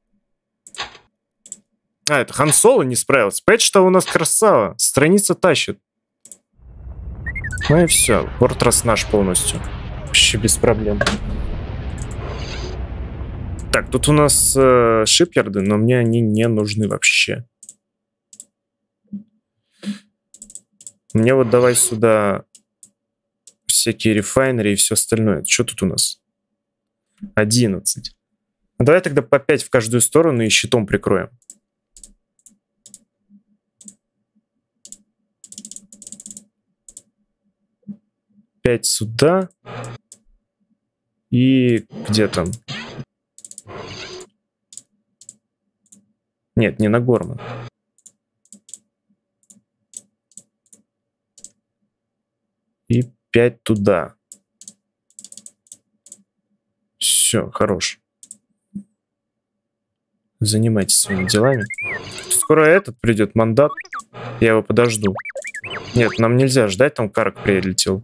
Speaker 1: А, это Хан Соло не справился. Пэтч-то у нас красава. Страница тащит. Ну и все. Порт раз наш полностью. Вообще без проблем. Так, тут у нас э, шипьярды, но мне они не нужны вообще. Мне вот давай сюда всякие рефайнеры и все остальное. Что тут у нас? одиннадцать. Ну, давай тогда по пять в каждую сторону и щитом прикроем. пять сюда. И где там? Нет, не на Горман. И пять туда. Все, хорош. Занимайтесь своими делами. Скоро этот придет мандат. Я его подожду. Нет, нам нельзя ждать, там Карак прилетел.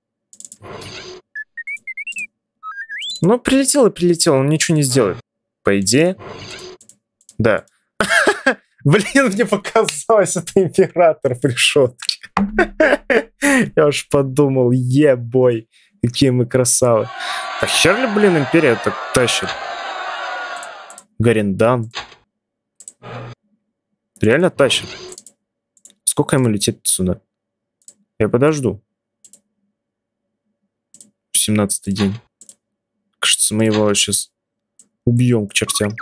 Speaker 1: Ну, прилетел и прилетел, он ничего не сделает. По идее. Да. Блин, мне показалось, это император в решетке. Я уж подумал, е-бой, какие мы красавы. А хер ли, блин, империя так тащит? Гарендан. Реально тащит. Сколько ему летит сюда? Я подожду. семнадцатый день. Кажется, мы его сейчас убьем к чертям.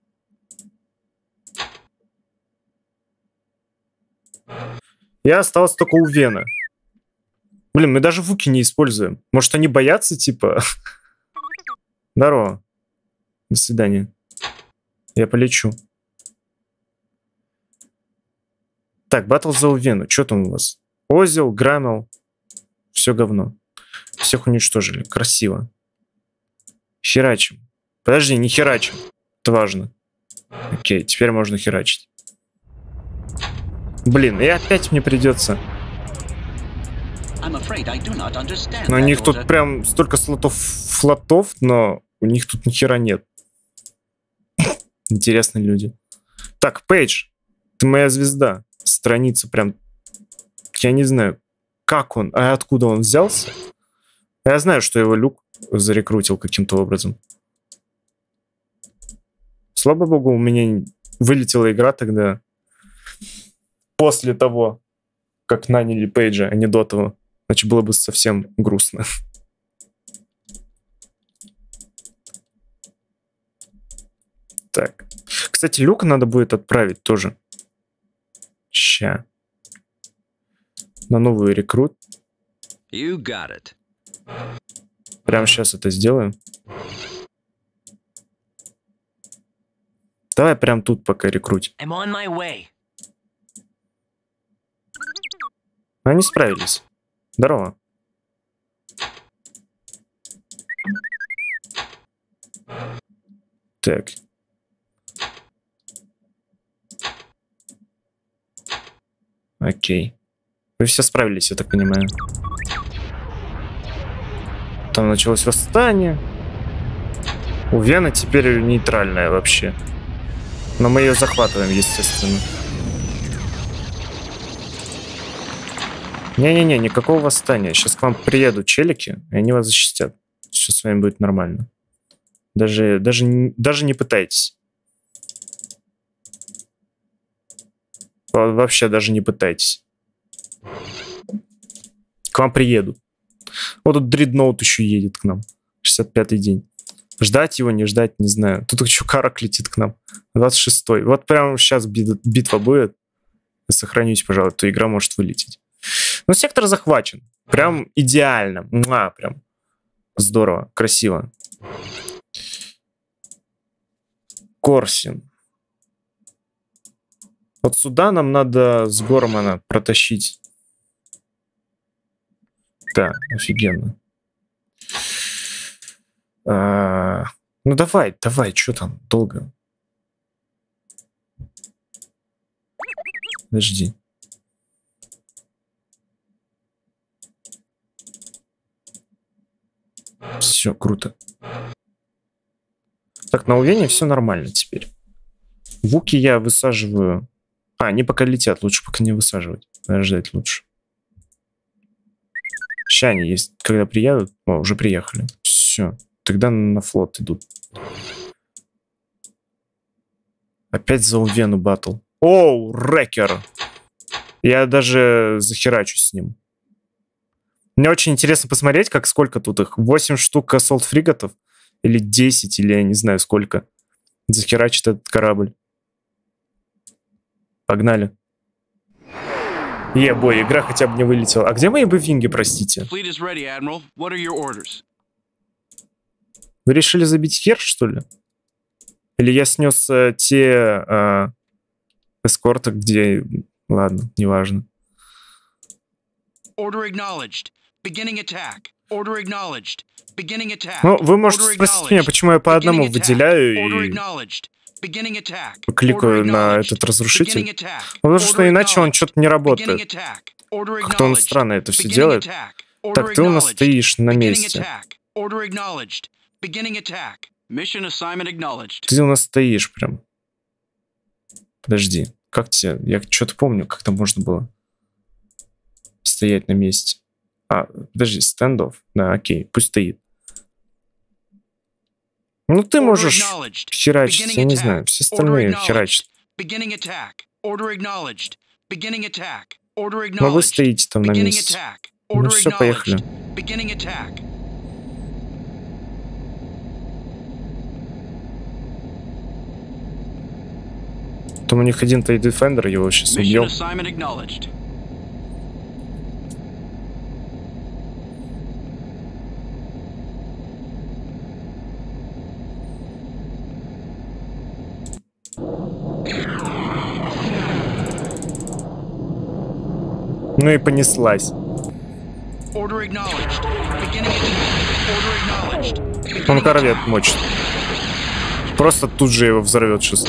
Speaker 1: Я остался только у Вена. Блин, мы даже вуки не используем. Может, они боятся, типа? Здорово. До свидания. Я полечу. Так, батл за Увену. Что там у вас? Озил, Грамел. Все говно. Всех уничтожили. Красиво. Херачим. Подожди, не херачим. Это важно. Окей, теперь можно херачить. Блин, и опять мне придется. Но у них тут прям столько слотов флотов, но у них тут ни хера нет. Интересные люди. Так, Пейдж, ты моя звезда. Страница прям... Я не знаю, как он, а откуда он взялся. Я знаю, что его Люк зарекрутил каким-то образом. Слава богу, у меня вылетела игра тогда после того, как наняли Пейджа, а не до того. Значит, было бы совсем грустно. Так. Кстати, Люка надо будет отправить тоже. Ща. На новую рекрут.
Speaker 3: You got it.
Speaker 1: Прямо сейчас это сделаем. Давай прям тут пока рекруть.
Speaker 5: I'm on my way.
Speaker 1: Они справились. Здорово. Так. Окей. Вы все справились, я так понимаю. Там началось восстание. У Вены теперь нейтральная вообще. Но мы ее захватываем, естественно. Не-не-не, никакого восстания. Сейчас к вам приедут челики, и они вас защитят. Сейчас с вами будет нормально. Даже, даже, даже не пытайтесь. Вообще даже не пытайтесь. К вам приедут. Вот тут Дредноут еще едет к нам. шестьдесят пятый день. Ждать его, не ждать, не знаю. Тут еще Карак летит к нам. двадцать шестой. Вот прямо сейчас битва будет. Сохраните, пожалуйста, игра может вылететь. Но сектор захвачен. Прям идеально. Муа, прям здорово, красиво. Корсин. Вот сюда нам надо с Гормана протащить. Да, офигенно. А, ну давай, давай, что там, долго. Подожди. Все, круто. Так, на Увене все нормально теперь. Вуки я высаживаю. А, они пока летят, лучше пока не высаживать. Надо ждать лучше. Сейчас они есть, когда приедут. О, уже приехали. Все. Тогда на флот идут. Опять за Увену батл. Оу, рэкер. Я даже захерачу с ним. Мне очень интересно посмотреть, как сколько тут их. восемь штук ассолт-фригатов. Или десять, или я не знаю сколько. Захерачит этот корабль. Погнали. Е-бой, игра хотя бы не вылетела. А где мои бэвинги, простите?
Speaker 4: Ready,
Speaker 1: Вы решили забить ферзь, что ли? Или я снес э, те э, эскорты, где... Ладно, неважно.
Speaker 4: Order acknowledged. Beginning attack. Order acknowledged. Beginning attack.
Speaker 1: Ну, вы можете спросить меня, почему я по одному выделяю и кликаю на этот разрушитель. Потому что иначе он что-то не работает. Как-то он странно это все делает. Так, ты у нас стоишь на месте. Ты у нас стоишь прям. Подожди. Как тебе? Я что-то помню, как-то можно было стоять на месте. А, подожди, стендов. Да, окей, пусть стоит. Ну, ты можешь херачить, я не знаю. Все остальные херачат. Но вы стоите там на месте. Ну все, поехали. Там у них один Тайд Дефендер, его сейчас убьем. Ну и понеслась. Он корвет мочит. Просто тут же его взорвет сейчас.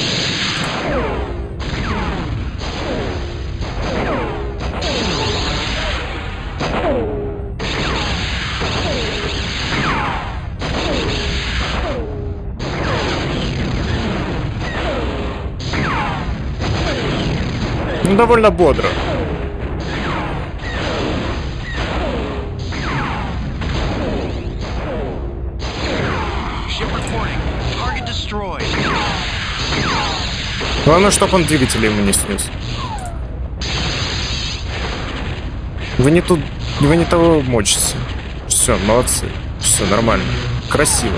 Speaker 1: Ну, довольно бодро. Главное, чтобы он двигатель ему не снес. Вы не тут... Вы не того мочите. Все, молодцы. Все, нормально. Красиво.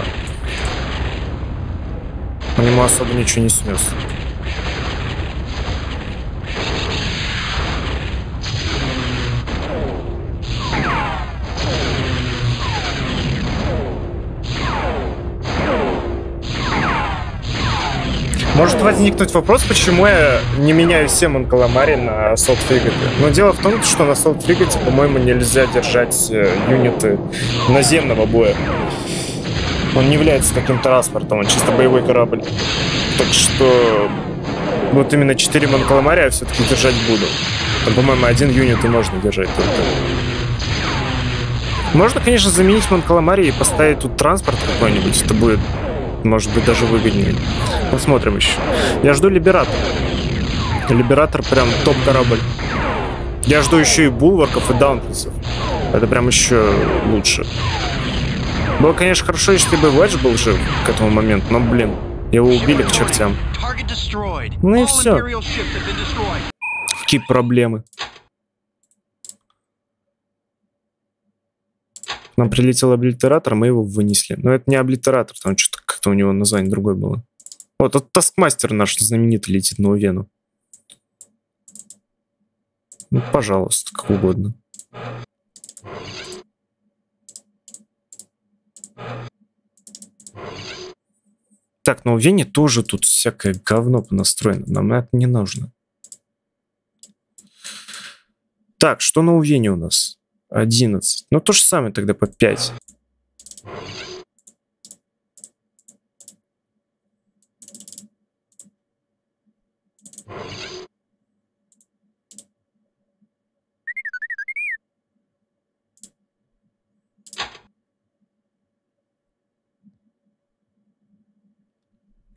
Speaker 1: Он ему особо ничего не снес. Может возникнуть вопрос, почему я не меняю все Монкаламари на Assault Frigate. Но дело в том, что на Assault Frigate, по-моему, нельзя держать юниты наземного боя. Он не является таким транспортом, он чисто боевой корабль. Так что вот именно четыре Монкаламари я все-таки держать буду. Там, по-моему, один юнит и можно держать только. Можно, конечно, заменить Монкаламари и поставить тут транспорт какой-нибудь. Это будет, может быть, даже выгоднее. Посмотрим еще. Я жду Либератор. Либератор прям топ-корабль. Я жду еще и Булварков, и Даунтлесов. Это прям еще лучше. Было, конечно, хорошо, если бы Wedge был жив к этому моменту, но, блин, его убили к чертям. Ну и все. Какие проблемы. Нам прилетел облитератор, мы его вынесли. Но это не облитератор, там что-то как-то у него название другое было. Вот, этот Таскмастер наш знаменитый летит на Увену. Ну, пожалуйста, как угодно. Так, на Увене тоже тут всякое говно понастроено. Нам это не нужно. Так, что на Увене у нас? одиннадцать. Ну, то же самое тогда по пять.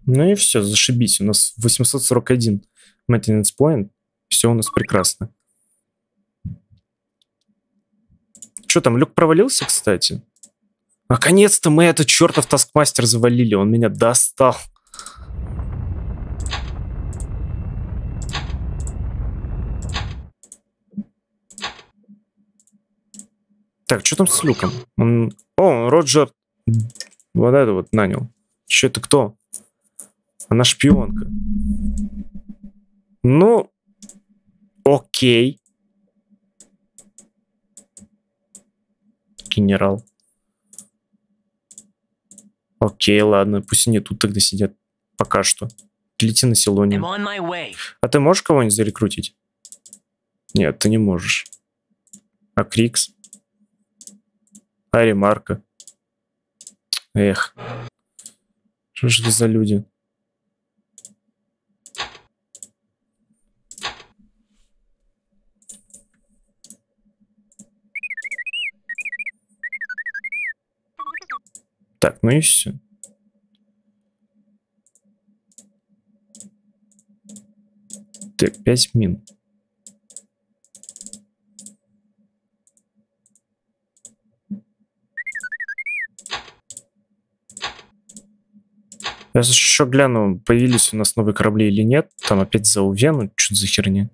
Speaker 1: Ну и все, зашибись. У нас восемьсот сорок один maintenance point. Все у нас прекрасно. Что там, люк провалился, кстати? Наконец-то мы этот чертов таскмастер завалили. Он меня достал. Так, что там с люком? Он... О, Роджер вот это вот нанял. Че это кто? Она шпионка. Ну, окей. Генерал. Окей, ладно, пусть они тут тогда сидят. Пока что. Лети на Силоне. А ты можешь кого-нибудь зарекрутить? Нет, ты не можешь. А Крикс? А Ремарка? Эх. Что же это за люди? Так, ну и все. Так, пять мин. Я еще гляну, появились у нас новые корабли или нет. Там опять за Увену, что за херня.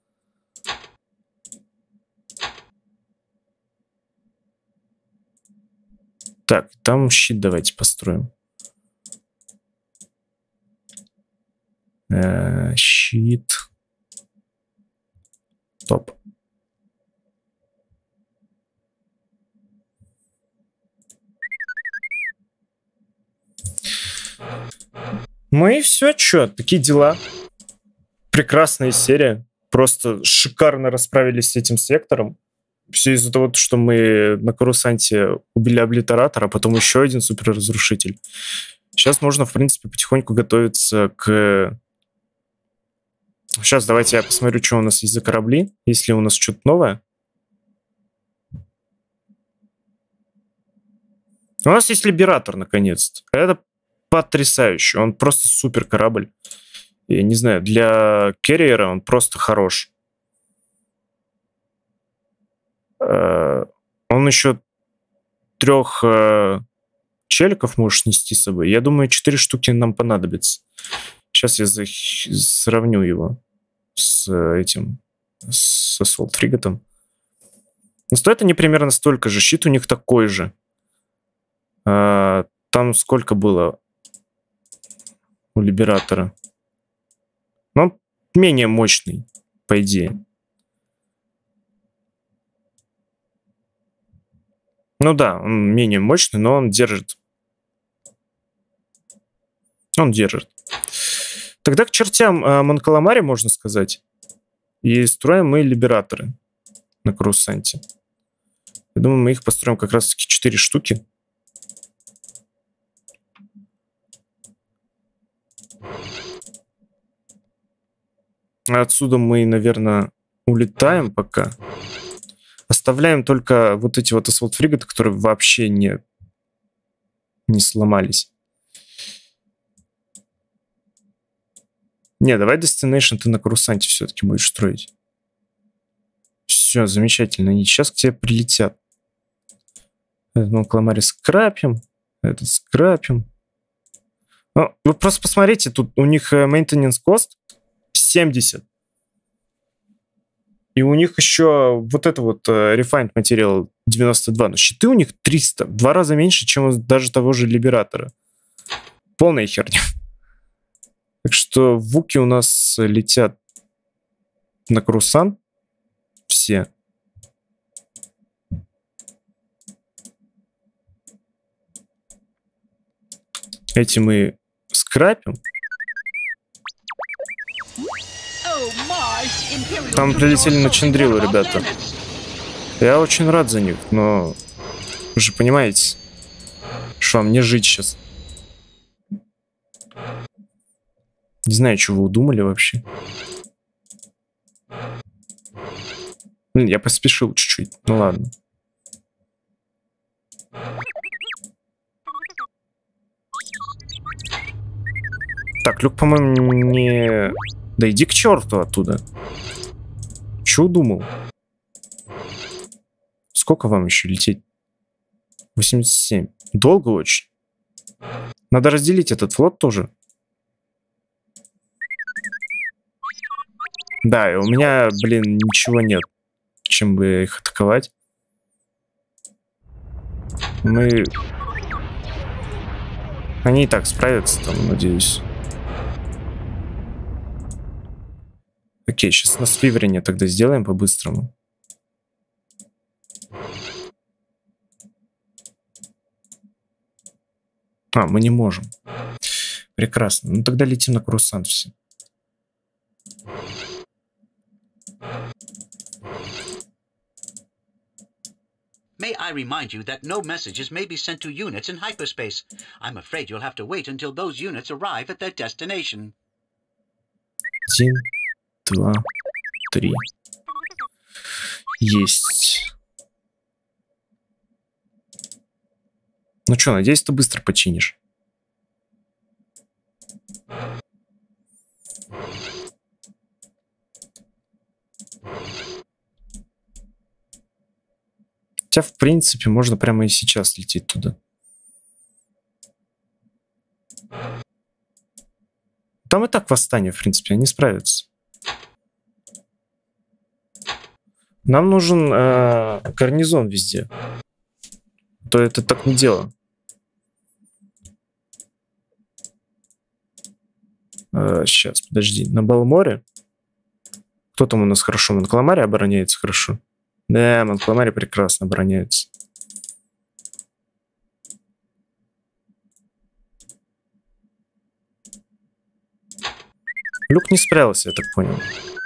Speaker 1: Так, там щит давайте построим. Э-э, щит. Топ. Ну и все, чё, такие дела. Прекрасная серия. Просто шикарно расправились с этим сектором. Все из-за того, что мы на Корусанте убили облитератора, а потом еще один суперразрушитель. Сейчас можно, в принципе, потихоньку готовиться к... Сейчас давайте я посмотрю, что у нас есть за корабли. Есть ли у нас что-то новое. У нас есть Либератор, наконец-то. Это потрясающе. Он просто супер корабль. Я не знаю, для керриера он просто хорош. Он еще трех челиков может нести с собой. Я думаю, четыре штуки нам понадобится. Сейчас я сравню его с этим, с Assault Frigate. Но стоят они примерно столько же. Щит у них такой же. Там сколько было у Либератора? Но он менее мощный, по идее. Ну да, он менее мощный, но он держит. Он держит. Тогда к чертям э, Монкаламари, можно сказать. И строим мы Либераторы на Корусанте. Я думаю, мы их построим как раз-таки четыре штуки. Отсюда мы, наверное, улетаем пока. Оставляем только вот эти вот Assault Frigate, которые вообще не, не сломались. Не, давай Destination ты на Корусанте все-таки будешь строить. Все, замечательно. Они сейчас к тебе прилетят. Этот Монкаламари скрапим. Этот скрапим. Ну, вы просто посмотрите, тут у них maintenance cost семьдесят. И у них еще вот это вот uh, Refined Material девяносто два. Но щиты у них триста. В два раза меньше, чем у даже того же Либератора. Полная херня. Так что вуки у нас летят на Корусан. Все. Эти мы скрапим. Там прилетели на Чандрилу, ребята. Я очень рад за них, но вы же понимаете, что мне жить сейчас. Не знаю, что вы удумали вообще. Блин, я поспешил чуть-чуть. Ну ладно. Так, люк, по-моему, не... Да иди к черту оттуда. Чего думал? Сколько вам еще лететь? восемьдесят семь. Долго очень. Надо разделить этот флот тоже. Да, и у меня, блин, ничего нет, чем бы их атаковать. Мы... Они и так справятся там, надеюсь. Окей, сейчас на свиверине тогда сделаем по-быстрому. А, мы не можем. Прекрасно. Ну тогда летим на Круссант все.
Speaker 2: May I remind you that no messages may be sent to units in hyperspace. I'm afraid you'll have to wait until those units arrive at their destination.
Speaker 1: Один, два, три. Есть. Ну что, надеюсь, ты быстро починишь. Хотя, в принципе, можно прямо и сейчас лететь туда. Там и так восстание, в принципе, они справятся. Нам нужен э, гарнизон везде. То это так не дело. Э, сейчас, подожди. На Балморе? Кто там у нас хорошо? Монкламари обороняется хорошо. Да, Монкламари прекрасно обороняется. Люк не справился, я так понял.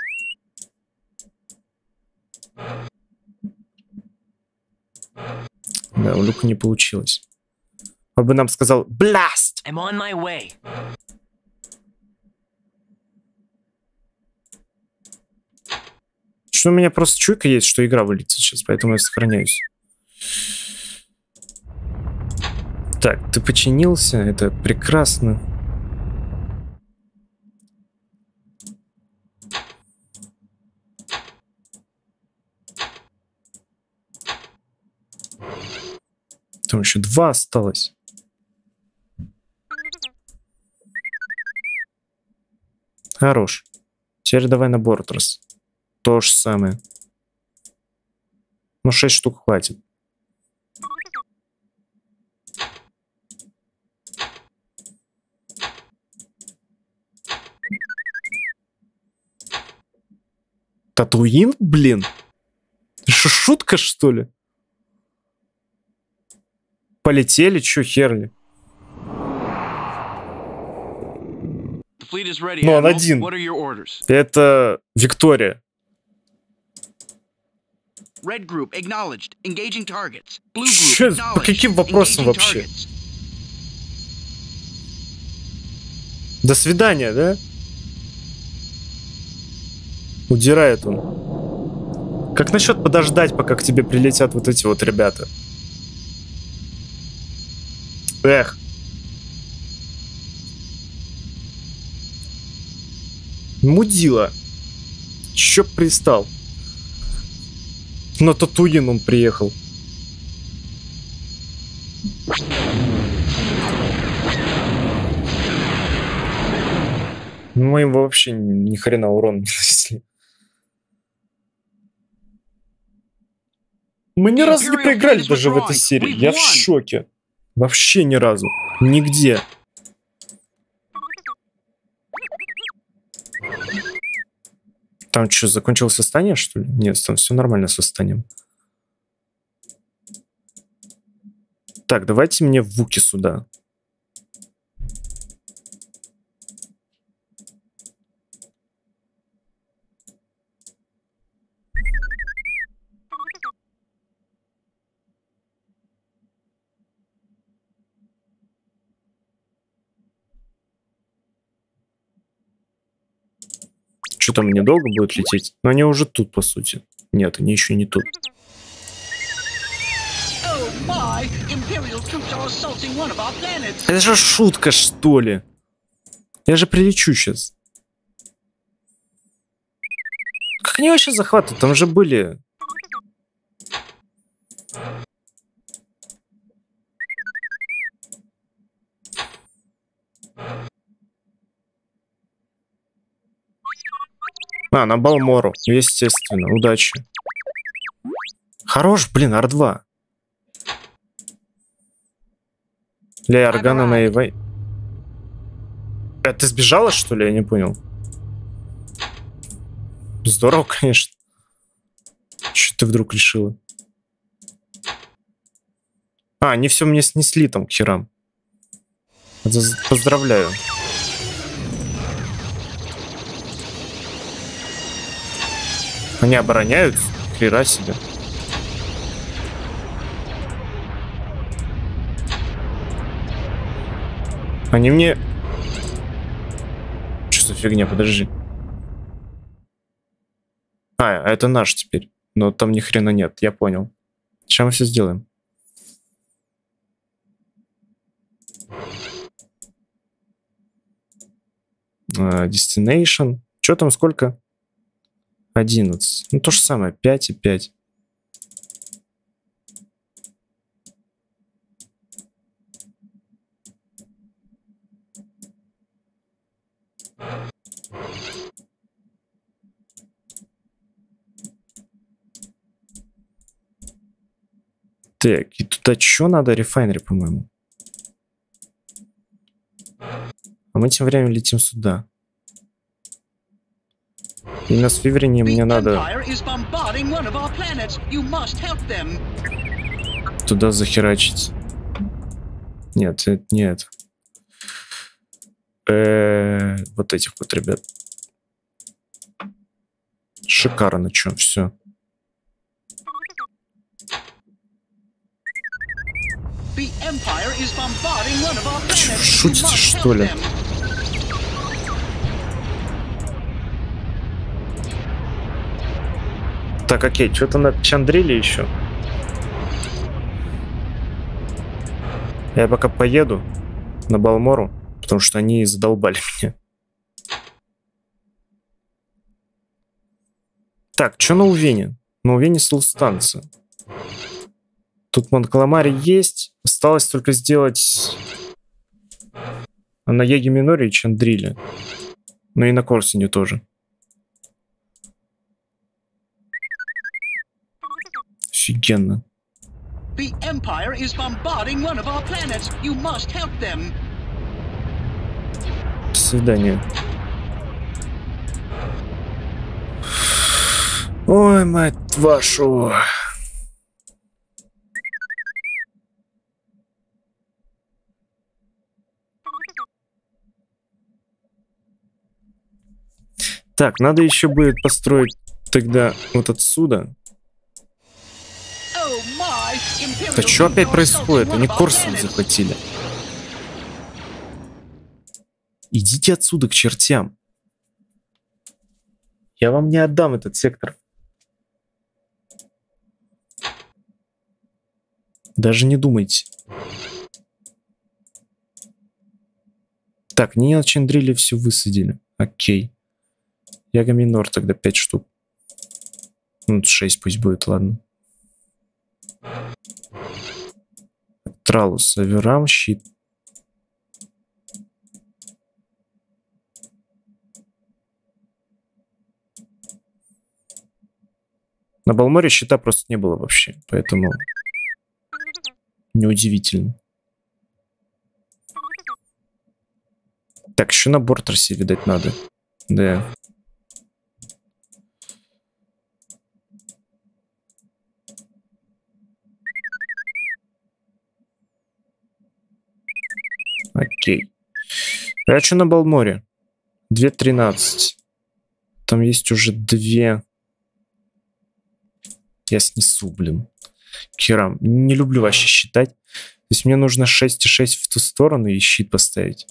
Speaker 1: Да, у Люка не получилось. Он бы нам сказал «Blast!»
Speaker 5: I'm on my way.
Speaker 1: Что у меня просто чуйка есть, что игра вылетит сейчас, поэтому я сохраняюсь. Так, ты починился, это прекрасно. Там еще два осталось. Хорош. Теперь давай на борт раз. То же самое. Ну, шесть штук хватит. Татуин, блин? Что, шутка, что ли? Полетели, чё херли? Ну, он один. Это Виктория.
Speaker 4: Red group acknowledged. Engaging targets. Blue
Speaker 1: Чё,
Speaker 4: group
Speaker 1: по каким вопросам вообще? До свидания, да? Удирает он. Как насчет подождать, пока к тебе прилетят вот эти вот ребята? Эх. Мудила. Чё пристал? На Татуин он приехал. Мы его вообще ни хрена урон не нанесли. Мы ни разу не проиграли даже в этой серии. Я в шоке. Вообще ни разу. Нигде. Там что, закончилось восстание, что ли? Нет, там все нормально с восстанием. Так, давайте мне вуки сюда. Что там, недолго будет лететь? Но они уже тут, по сути. Нет, они еще не тут. Это же шутка, что ли? Я же прилечу сейчас. Как они вообще захватывают? Там же были... А, на Балмору. Естественно. Удачи. Хорош, блин, ар два. Ля органа на Ивай. А ты сбежала, что ли? Я не понял. Здорово, конечно. Что ты вдруг решила? А, они все мне снесли там к херам. Поздравляю. Они обороняются? Хера себе. Они мне... Что за фигня? Подожди. А, это наш теперь. Но там ни хрена нет, я понял. Сейчас мы все сделаем. Uh, destination. Что там, сколько? одиннадцать. Ну, то же самое. пять и пять. Так, и туда что надо? Рефайнери, по-моему. А мы тем временем летим сюда. И на Свиверине мне надо туда захерачить. Нет, это не это. Э-э, вот этих вот ребят. Шикарно, чё, все. Шутите, что ли? Так, окей, что-то на Чандриле еще. Я пока поеду на Балмору, потому что они задолбали меня. Так, что на Увене? На Увене слоустанция. Тут Монкаламари есть. Осталось только сделать на Яге Миноре и Чандриле. Ну и на Корсине тоже. Офигенно.
Speaker 2: The Empire is bombarding one of our planets. You must help them.
Speaker 1: До свидания. Ой, мать вашу. Так, надо еще будет построить тогда вот отсюда. Да что опять происходит? Они Корсун захватили. Идите отсюда к чертям. Я вам не отдам этот сектор. Даже не думайте. Так, не на Чандриле все высадили. Окей. Яга Минор тогда пять штук. Ну, шесть пусть будет, ладно. Тралус, Аверам, щит. На Балморе щита просто не было вообще, поэтому неудивительно. Так, еще на Бортерсе, видать, надо. Да. Окей. А что на Балморе? две тринадцать. Там есть уже две. Я снесу, блин. Херам. Не люблю вообще считать. То есть мне нужно шесть и шесть в ту сторону и щит поставить.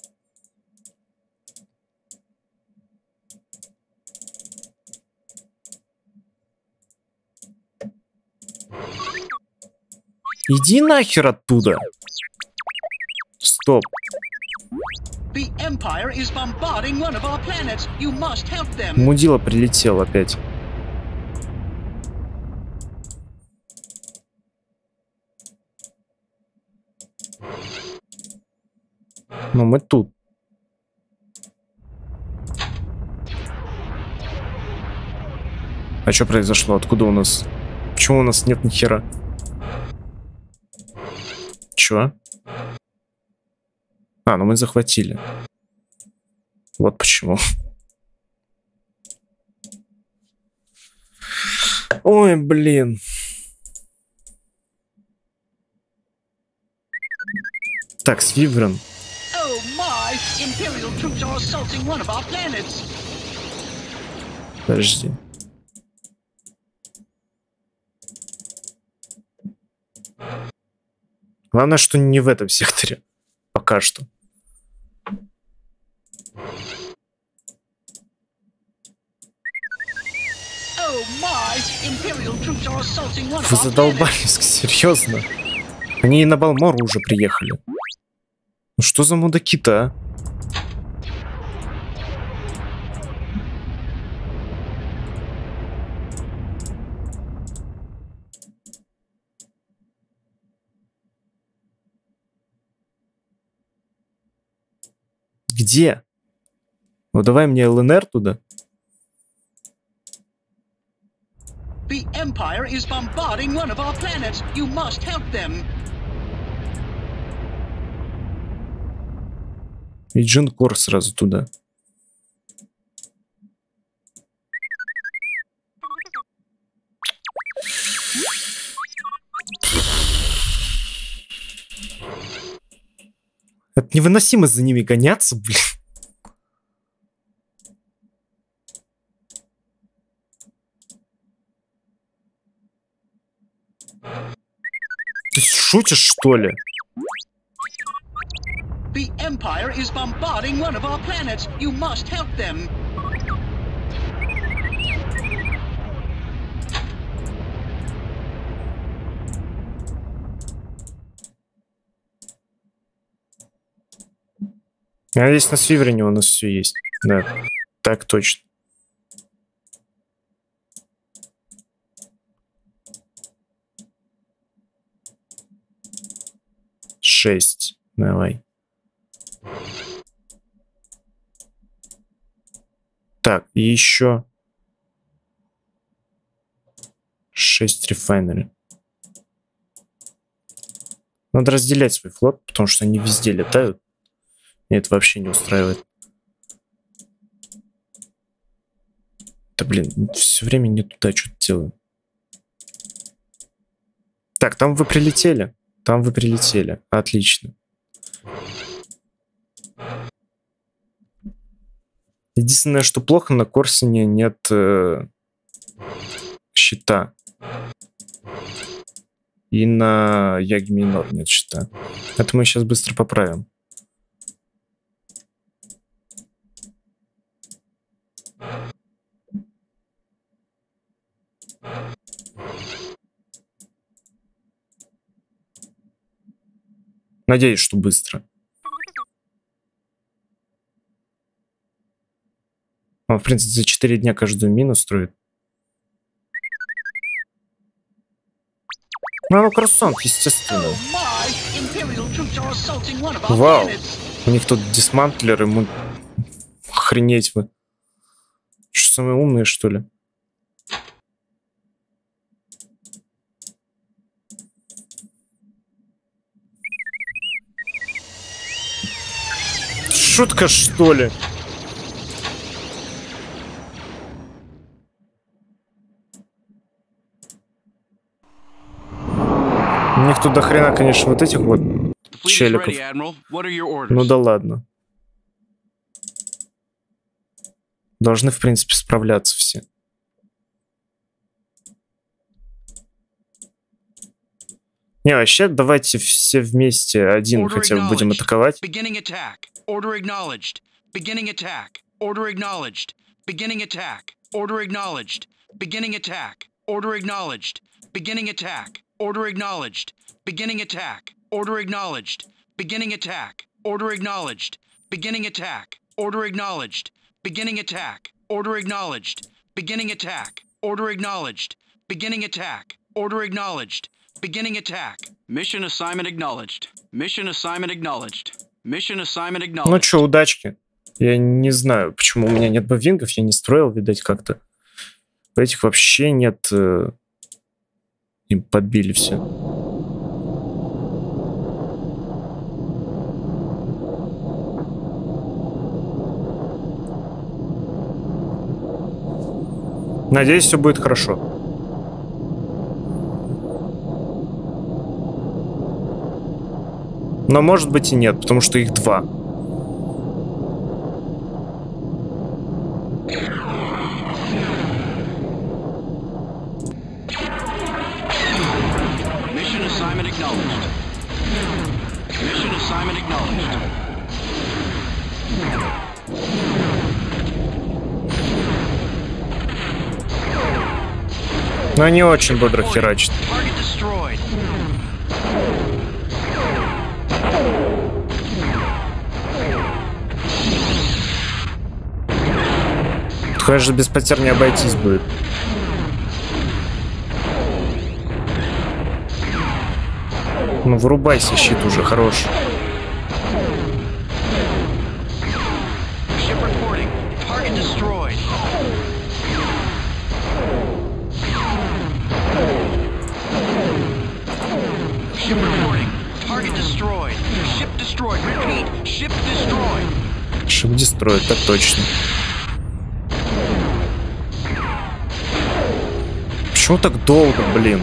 Speaker 1: Иди нахер оттуда. Стоп.
Speaker 2: The Empire is bombarding one of our planets. You must help them.
Speaker 1: Мудила прилетел опять. Ну, мы тут. А что произошло? Откуда у нас? Почему у нас нет ни хера? Чё? А, ну мы захватили. Вот почему. Ой, блин. Так, Свиврен.
Speaker 2: Oh my! Imperial troops are assaulting one of our planets.
Speaker 1: Подожди. Главное, что не в этом секторе. Пока что.
Speaker 2: Oh my! Imperial troops are assaulting one of
Speaker 1: Вы
Speaker 2: our planets.
Speaker 1: задолбались, серьезно. Они и на Балмору уже приехали. Ну что за мудаки-то, а? Где? Ну давай мне ЛНР туда.
Speaker 2: The Empire is bombarding one of our planets. You must help them.
Speaker 1: И Джинкор сразу туда. Это невыносимо за ними гоняться, блин. Ты шутишь, что ли?
Speaker 2: The Empire is bombarding one of our planets. You must help them.
Speaker 1: А здесь на Свиврене у нас все есть. Да, так точно. Шесть. Давай. Так, и еще шесть рефайнери. Надо разделять свой флот, потому что они везде летают. Меня это вообще не устраивает. Да блин, все время не туда что-то делаю. Так, там вы прилетели. Там вы прилетели. Отлично. Единственное, что плохо, на Корсине нет э, щита. И на Яге Минор нет щита. Это мы сейчас быстро поправим. Надеюсь, что быстро. Он, в принципе, за четыре дня каждую мину строит. Ну, ну, кроссант, естественно. Вау. У них тут дисмантлер, ему... Охренеть вы. Что, самые умные, что ли? Шутка, что ли? У них тут до хрена, конечно, вот этих вот челиков. Ну да ладно. Должны, в принципе, справляться все. Не, вообще, давайте все вместе один хотя бы будем атаковать.
Speaker 4: Order acknowledged. Beginning attack. Order acknowledged. Beginning attack. Order acknowledged. Beginning attack. Order acknowledged. Beginning attack. Order acknowledged. Beginning attack. Order acknowledged. Beginning attack. Order acknowledged. Beginning attack. Order acknowledged. Beginning attack. Order acknowledged. Beginning attack. Order acknowledged. Beginning attack. Order acknowledged. Beginning attack. Mission assignment acknowledged. Mission assignment acknowledged. Mission assignment acknowledged.
Speaker 1: Ну чё, удачки. Я не знаю, почему у меня нет бавингов, я не строил, видать, как-то. У этих вообще нет. Э... Им подбили все. Надеюсь, все будет хорошо. Но может быть и нет, потому что их два.
Speaker 4: Mission assignment acknowledged. Mission assignment acknowledged.
Speaker 1: Но они очень бодро херачат.
Speaker 4: Target destroyed.
Speaker 1: Конечно, без потерь не обойтись будет. Ну, вырубайся, щит уже, хорош.
Speaker 4: Ship reporting. Target destroyed. Ship reporting. Target destroyed. Ship destroyed. Repeat. Ship destroyed.
Speaker 1: Шип дестроит, так точно. Почему так долго, блин?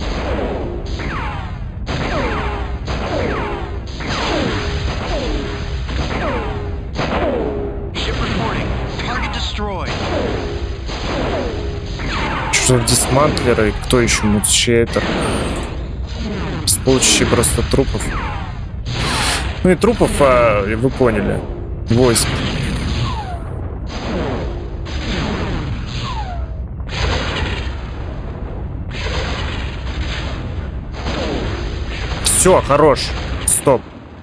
Speaker 4: Ship reporting. Target destroyed.
Speaker 1: Что дисмантлеры? Кто еще мутчейтер? Сполчище просто трупов. Ну и трупов, а, вы поняли. Войск. Все, хорош. Стоп.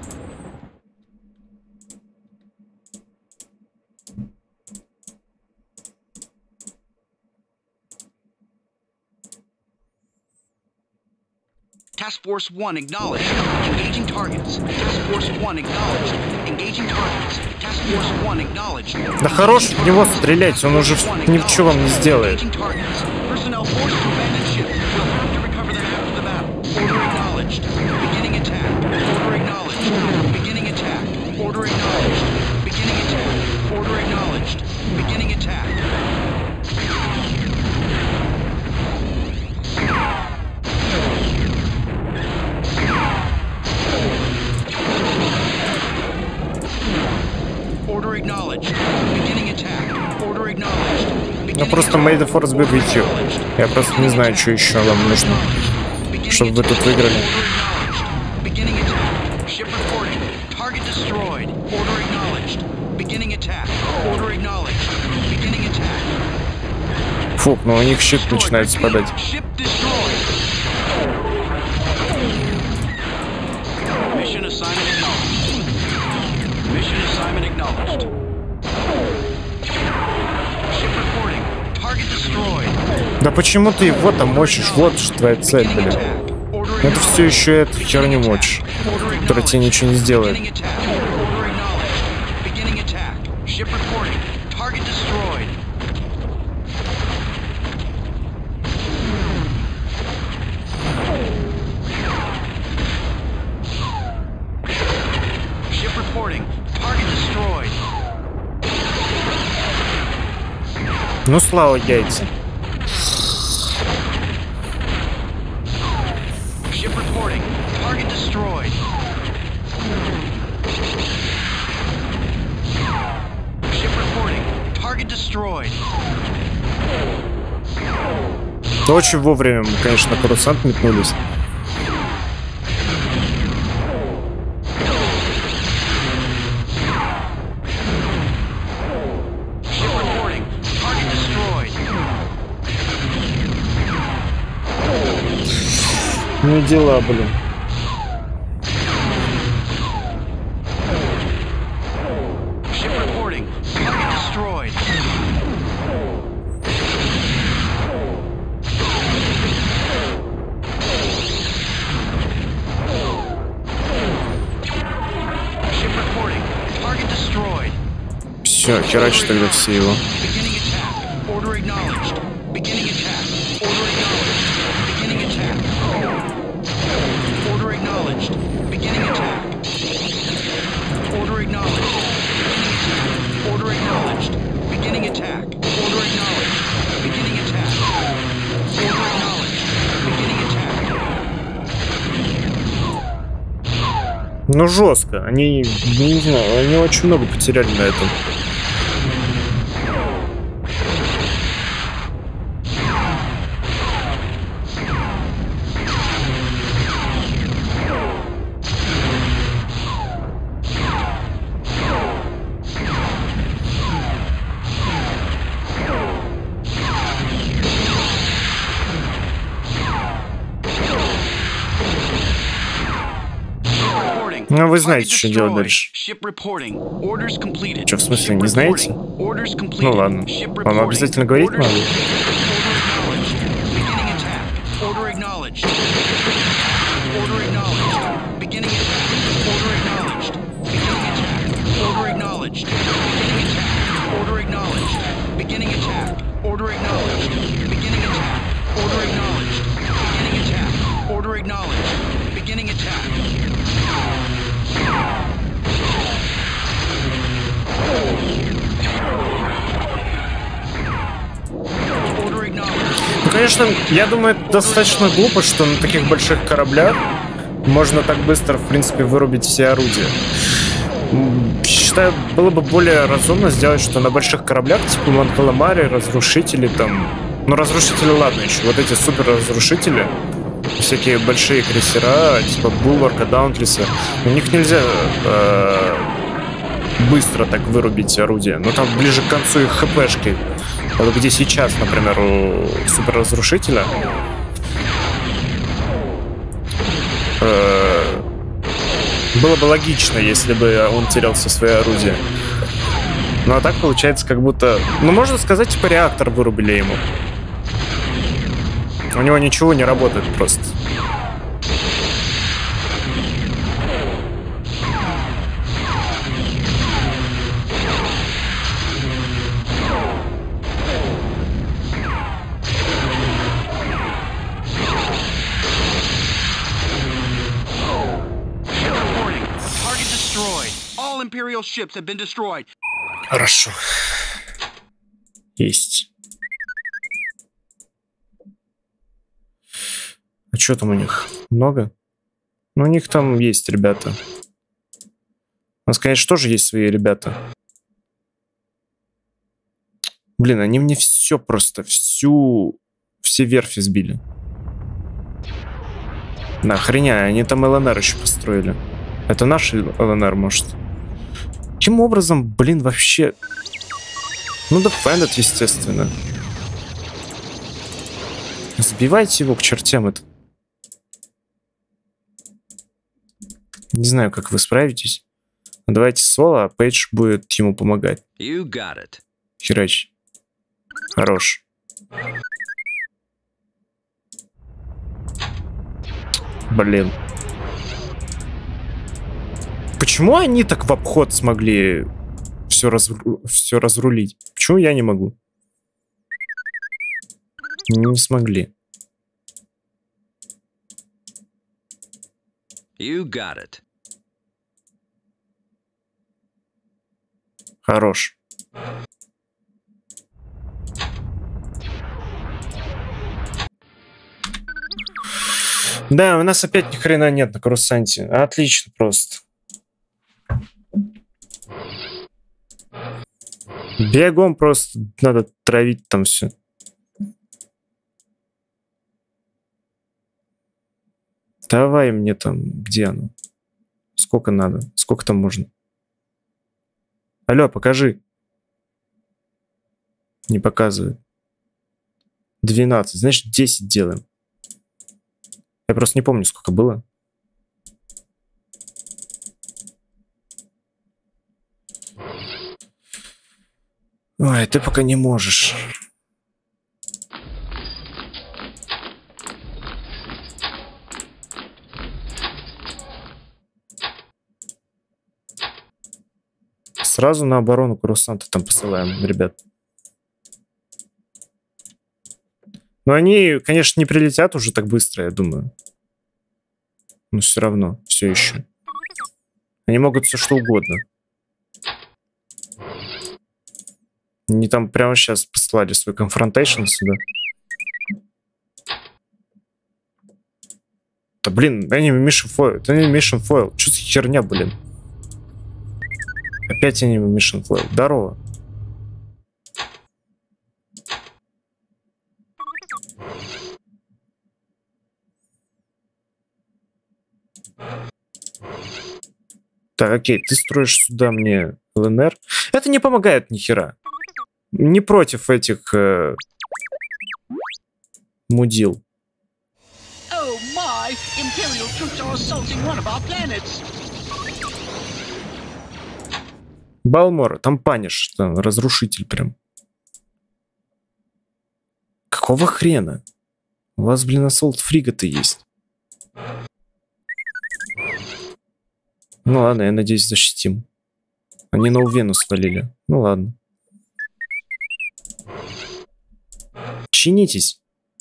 Speaker 4: Task Force one acknowledged. Engaging targets. Task Force one acknowledged. Engaging targets. Task Force one acknowledged.
Speaker 1: Да хорош в него стрелять, он уже ни в чем вам не сделает.
Speaker 4: Engaging targets. Personnel forced to abandon ship. We'll have to recover them after the battle. Order acknowledged. Beginning attack. Order acknowledged. Beginning attack. Order acknowledged. Beginning attack. Order acknowledged. Beginning attack. Order acknowledged. Beginning attack. Order acknowledged.
Speaker 1: Я просто made the force be with you. Я просто не знаю, что еще вам нужно, чтобы вы тут выиграли.
Speaker 4: Beginning attack. Ship reporting. Target destroyed. Order acknowledged. Beginning attack. Order acknowledged. Beginning attack.
Speaker 1: Фух, но у них щит начинает спадать.
Speaker 4: Ship destroyed. Mission assignment acknowledged. Mission assignment acknowledged. Ship reporting. Target destroyed.
Speaker 1: Да почему ты его там мочишь? Вот же твоя цель,
Speaker 4: Beginning
Speaker 1: блин.
Speaker 4: attack. Order
Speaker 1: Это все еще эту херню мочишь,
Speaker 4: Order
Speaker 1: которая тебе ничего не сделает.
Speaker 4: Beginning attack. Order acknowledged. Beginning attack. Ship reporting. Target destroyed. Ship reporting. Target destroyed.
Speaker 1: Ну, слава яйца.
Speaker 4: Ship reporting. Target destroyed. Ship reporting. Target destroyed.
Speaker 1: Да очень вовремя мы, конечно, на курсант метнулись.
Speaker 4: Ship reporting. Target destroyed.
Speaker 1: Ну и дела, блин. Все, херачь тогда все его.
Speaker 4: Order acknowledged. Beginning attack. Order acknowledged. Beginning attack. Order acknowledged. Beginning attack. Order acknowledged. Beginning attack. Order acknowledged. Beginning attack.
Speaker 1: Ну жестко. Они, не знаю, они очень много потеряли на этом. Ну, вы знаете, что делать дальше. Что, в смысле, не знаете? Ну ладно. Вам обязательно говорить надо? Ну, конечно, я думаю, это достаточно глупо, что на таких больших кораблях можно так быстро, в принципе, вырубить все орудия. Считаю, было бы более разумно сделать, что на больших кораблях, типа Монкаламари, разрушители там... Ну, разрушители, ладно, еще. Вот эти супер-разрушители, всякие большие крейсера, типа Булварка, Даунтлеса, у них нельзя э, быстро так вырубить орудие. Но там ближе к концу их хпшки. Вот где сейчас, например, у суперразрушителя э, было бы логично, если бы он терял все свои орудия. Ну а так получается, как будто... Ну, можно сказать, типа реактор вырубили ему. У него ничего не работает просто. Хорошо. Есть. А что там у них? Много? Ну, у них там есть ребята. У нас, конечно, тоже есть свои ребята. Блин, они мне все просто, всю... Все верфи сбили. На, охренеть, они там ЛНР еще построили. Это наш ЛНР, может? Каким образом, блин, вообще... Ну, дефендят, естественно. Сбивайте его к чертям это. Не знаю, как вы справитесь. Давайте соло, а Пейдж будет ему помогать. Херач. Хорош. Блин. Почему они так в обход смогли все, разру... все разрулить? Почему я не могу? Не смогли.
Speaker 3: You got it.
Speaker 1: Хорош. Да, у нас опять ни хрена нет на Корусанте. Отлично просто. Бегом просто надо травить там все. Давай мне там, где оно? Сколько надо? Сколько там можно? Алло, покажи. Не показывает. двенадцать, значит десять делаем. Я просто не помню, сколько было. Ой, ты пока не можешь. Сразу на оборону Корусанта там посылаем, ребят. Но они, конечно, не прилетят уже так быстро, я думаю. Но все равно, все еще. Они могут все что угодно. Они там прямо сейчас послали свой конфронтейшн сюда. Да блин, они Mission Foil. Это не Mission Foil. Что за херня, блин? Опять они Mission Foil. Здорово. Так, окей, ты строишь сюда мне эл эн эр. Это не помогает ни хера. Не против этих э, мудил.
Speaker 2: Oh my! Imperial troops are assaulting one of our planets.
Speaker 1: Балмор, там паниш, там разрушитель прям. Какого хрена? У вас, блин, ассолт фригаты есть. Ну ладно, я надеюсь, защитим. Они на Увену свалили. Ну ладно. Чинитесь.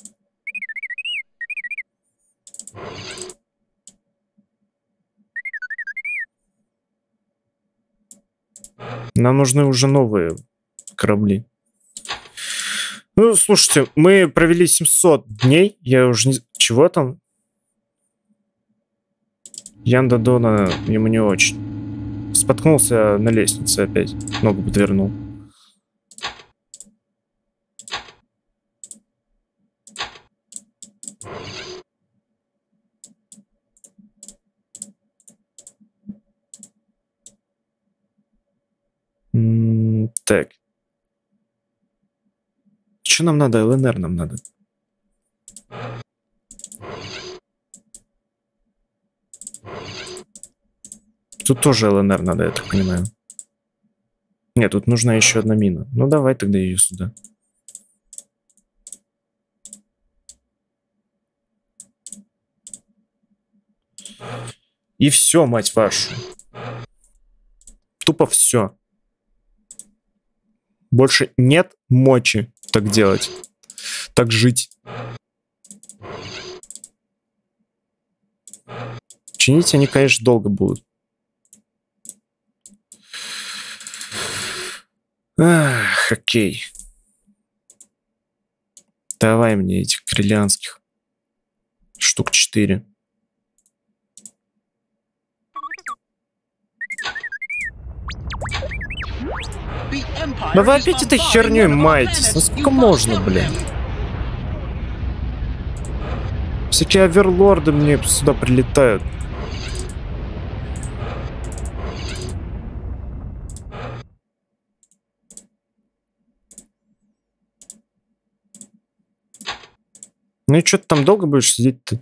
Speaker 1: Нам нужны уже новые корабли. Ну, слушайте, мы провели семьсот дней. Я уже не... Чего там? Янда Дона ему не очень. Споткнулся на лестнице опять. Ногу подвернул. М-м, так. Что нам надо? эл эн эр нам надо. Тут тоже эл эн эр надо, я так понимаю. Нет, тут нужна еще одна мина. Ну давай тогда ее сюда. И все, мать вашу. Тупо все. Больше нет мочи так делать. Так жить. Чинить они, конечно, долго будут. Ах, окей. Давай мне этих крылянских. Штук четыре. Да вы опять этой херней маетесь. Ну сколько можно, блин? Всякие оверлорды мне сюда прилетают. Ну и что ты там долго будешь сидеть-то?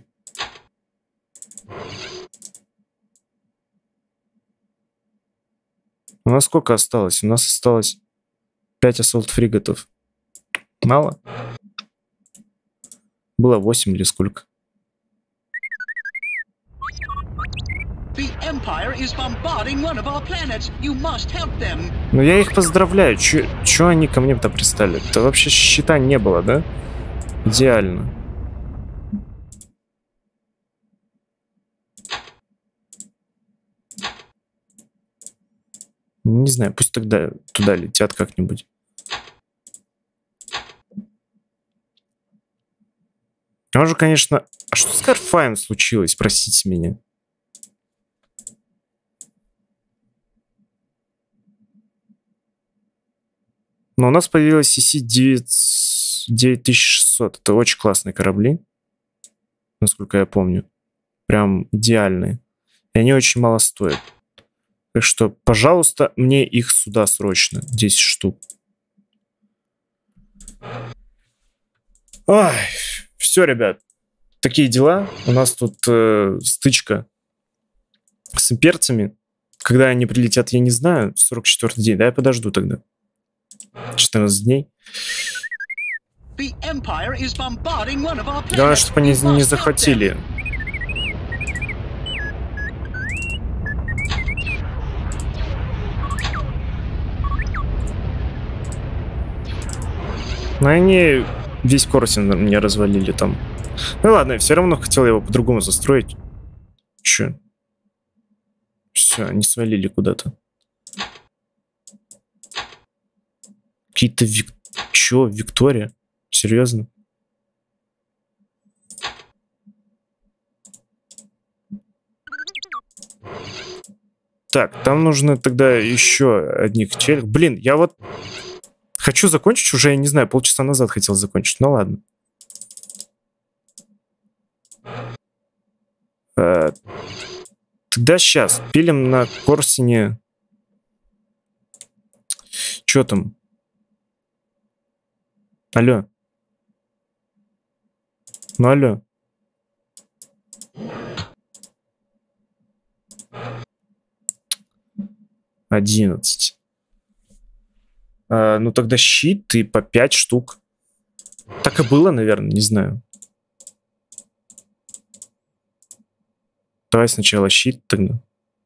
Speaker 1: У нас сколько осталось? У нас осталось пять ассолт-фригатов. Мало? Было восемь или сколько? Ну я их поздравляю. Чё они ко мне-то пристали? Это вообще щита не было, да? Идеально. Не знаю, пусть тогда туда летят как-нибудь. Может, конечно... А что с Карфаем случилось? Спросите меня. Но у нас появилась си си девять тысяч шестьсот. Это очень классные корабли. Насколько я помню. Прям идеальные. И они очень мало стоят. Так что, пожалуйста, мне их сюда срочно. десять штук. Ой, все, ребят. Такие дела. У нас тут э, стычка с имперцами. Когда они прилетят, я не знаю. сорок четвёртый день. Да, я подожду тогда. четырнадцать дней. Главное, чтобы они не захватили. Но они весь Корсин мне развалили там. Ну ладно, я все равно хотел его по-другому застроить. Че? Все, они свалили куда-то. Какие-то вик... Чё, Виктория? Серьезно? Так, там нужно тогда еще одних челик. Блин, я вот хочу закончить уже, я не знаю, полчаса назад хотел закончить. Ну ладно. А, тогда сейчас пилим на Корсине. Че там? Алло. Ну алло. Одиннадцать. А, ну тогда щит и по пять штук. Так и было, наверное, не знаю. Давай сначала щит тогда.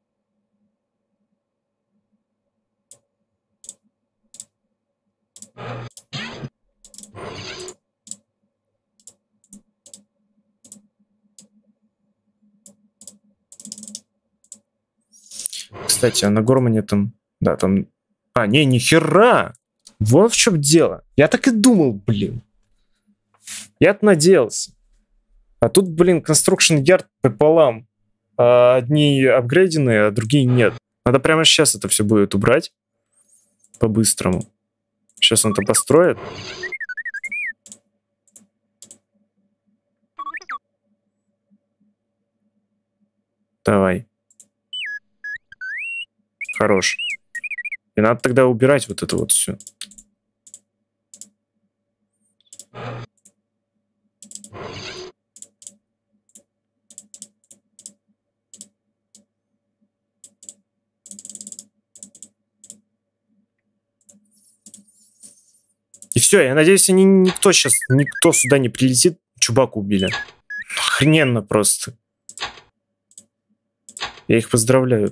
Speaker 1: Кстати, а на Гормане там... Да, там... А, не, нихера! Вот в чем дело. Я так и думал, блин. Я-то надеялся. А тут, блин, Construction Yard пополам. А одни апгрейденные, а другие нет. Надо прямо сейчас это все будет убрать. По-быстрому. Сейчас он это построит. Давай. Хорош. И надо тогда убирать вот это вот все. И все, я надеюсь, они никто сейчас, никто сюда не прилетит. Чубаку убили. Охрененно просто. Я их поздравляю.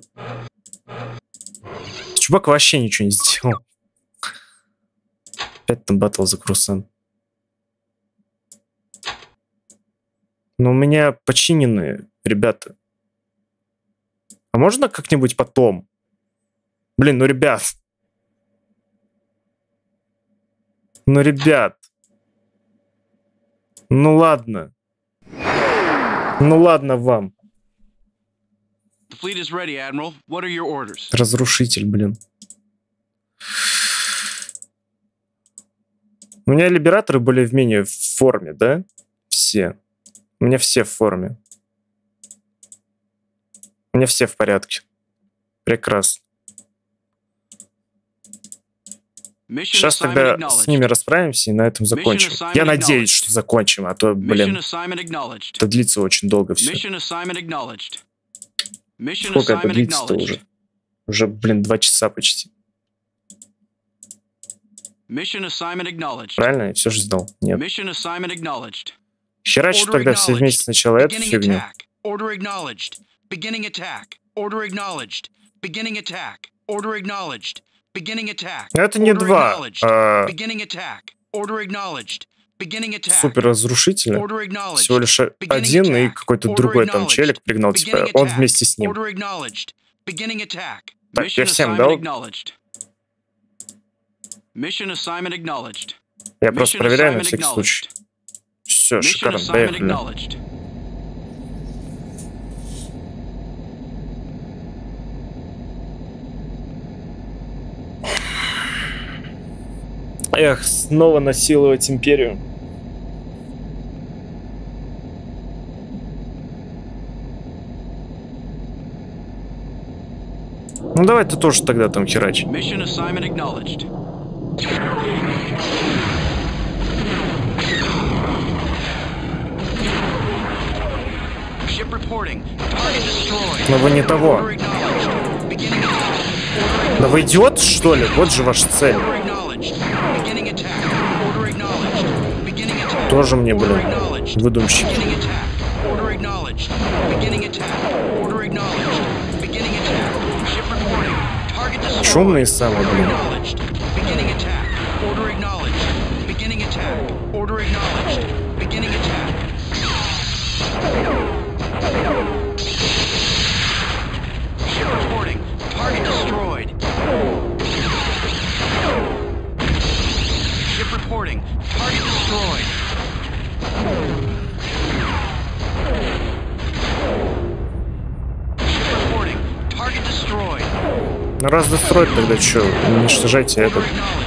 Speaker 1: Чубак вообще ничего не сделал. Опять там батл за Крусан. Но у меня починенные, ребята. А можно как-нибудь потом? Блин, ну ребят. Ну ребят. Ну ладно. Ну ладно вам.
Speaker 4: The fleet is ready, Admiral. What are your orders?
Speaker 1: Разрушитель, блин. У меня либераторы более-менее в форме, да? Все. У меня все в форме. У меня все в порядке. Прекрасно. Сейчас тогда с ними расправимся и на этом закончим. Я надеюсь, что закончим, а то, блин, это длится очень долго все. Сколько это длится-то уже? Уже, блин, два часа почти. Правильно? Я все же сдал? Нет. Херачу тогда все вместе сначала эту фигню. Это не два, а супер разрушителя. Всего лишь один и какой-то другой там челик пригнал, типа он вместе с ним. Так, я всем дал. Я просто проверяю на всякий случай. Все, шикарно, поехали. Эх, снова насиловать империю. Ну давай ты тоже тогда там херачи. Но вы не того. Да вы идиот, что ли? Вот же ваша цель. Тоже мне, блин, выдумщики. Шумные самые, блин. Раз достроить, тогда что? Уничтожайте этот.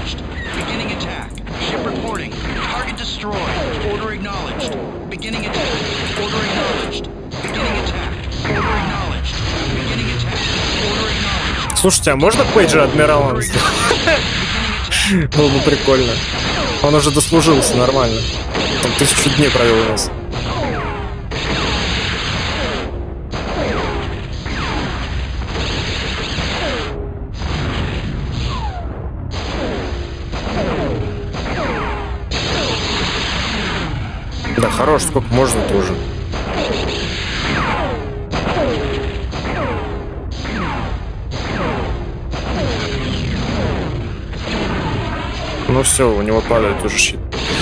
Speaker 1: Слушайте, а можно пейджа адмирала? Было бы прикольно. Он уже дослужился нормально. Он тысячу дней провел у нас. Да хорош, сколько можно-то уже. Ну все, у него падает уже щит.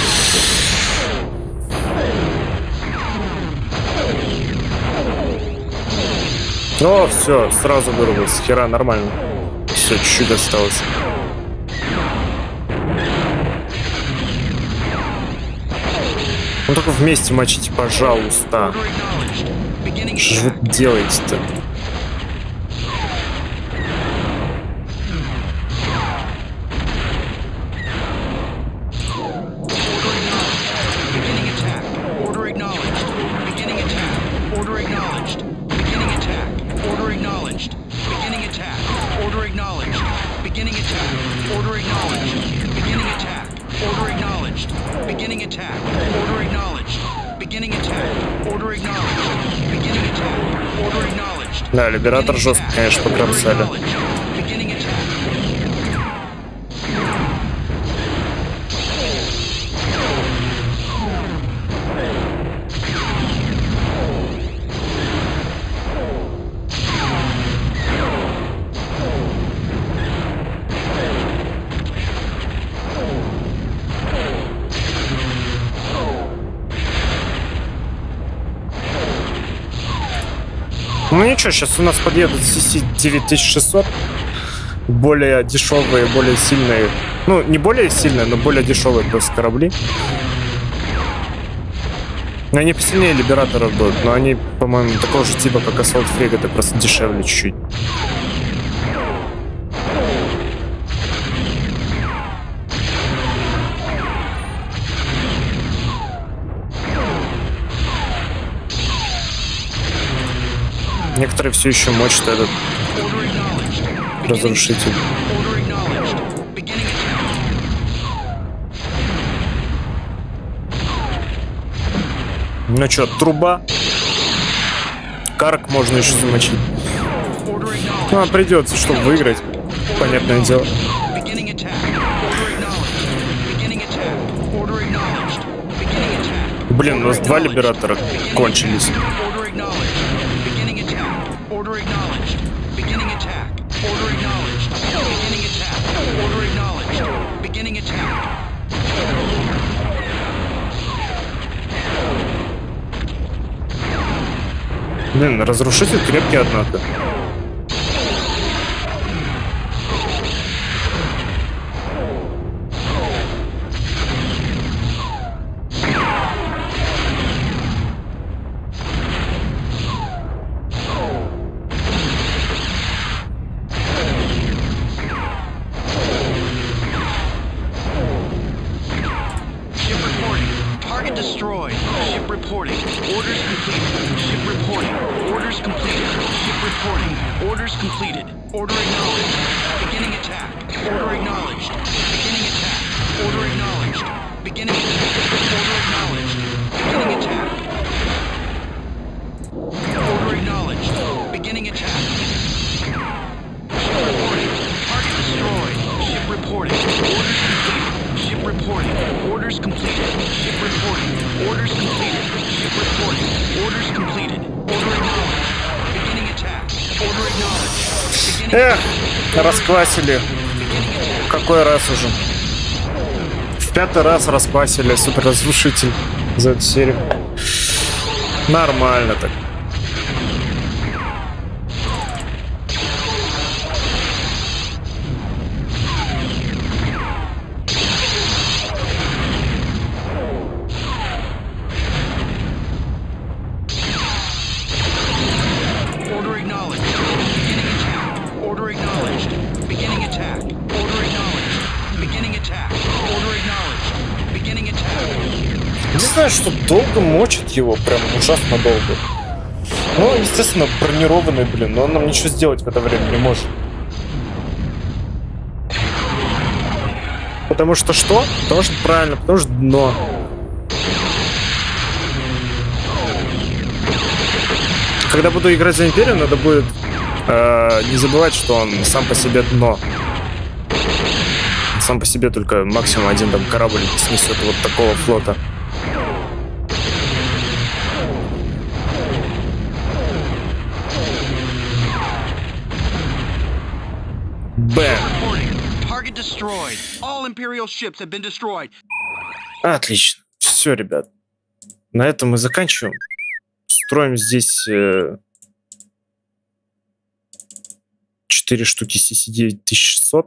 Speaker 1: О, все, сразу вырубился. Хера, нормально. Все, чуть-чуть осталось. Ну только вместе мочите, пожалуйста. Что же вы делаете-то? Да, Либератор жестко, конечно, покромсали. Ну ничего, сейчас у нас подъедут си си девять тысяч шестьсот. Более дешевые, более сильные. Ну, не более сильные, но более дешевые просто корабли. Но они посильнее Либераторов будут, но они, по-моему, такого же типа, как Assault Frigate, просто дешевле чуть-чуть. Некоторые все еще мочат этот разрушитель. Ну что, труба? Карк можно еще замочить. Ну, а придется, чтобы выиграть. Понятное дело. Блин, у нас два Либератора кончились. Блин, разрушитель крепкий, однако. Эх, расквасили. Какой раз уже? В пятый раз расквасили суперразрушитель за эту серию. Нормально так.
Speaker 4: Order acknowledged.
Speaker 1: знаю, что долго мочит его, прям ужасно долго. Ну, естественно, бронированный, блин, но он нам ничего сделать в это время не может. Потому что что? Потому что правильно, потому что дно. Когда буду играть за Империю, надо будет э, не забывать, что он сам по себе дно. Он сам по себе только максимум один там корабль снесет вот такого флота. Бэм. Отлично. Все, ребят. На этом мы заканчиваем. Строим здесь э, четыре штуки си си девять тысяч шестьсот.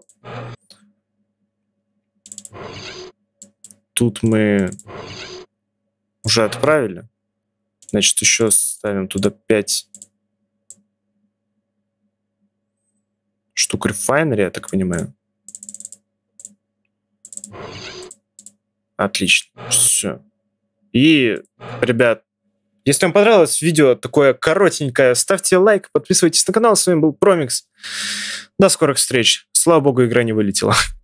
Speaker 1: Тут мы уже отправили. Значит, еще ставим туда пять штук рефайнери, я так понимаю. Отлично. Все. И, ребят, если вам понравилось видео такое коротенькое, ставьте лайк, подписывайтесь на канал. С вами был Промикс. До скорых встреч. Слава богу, игра не вылетела.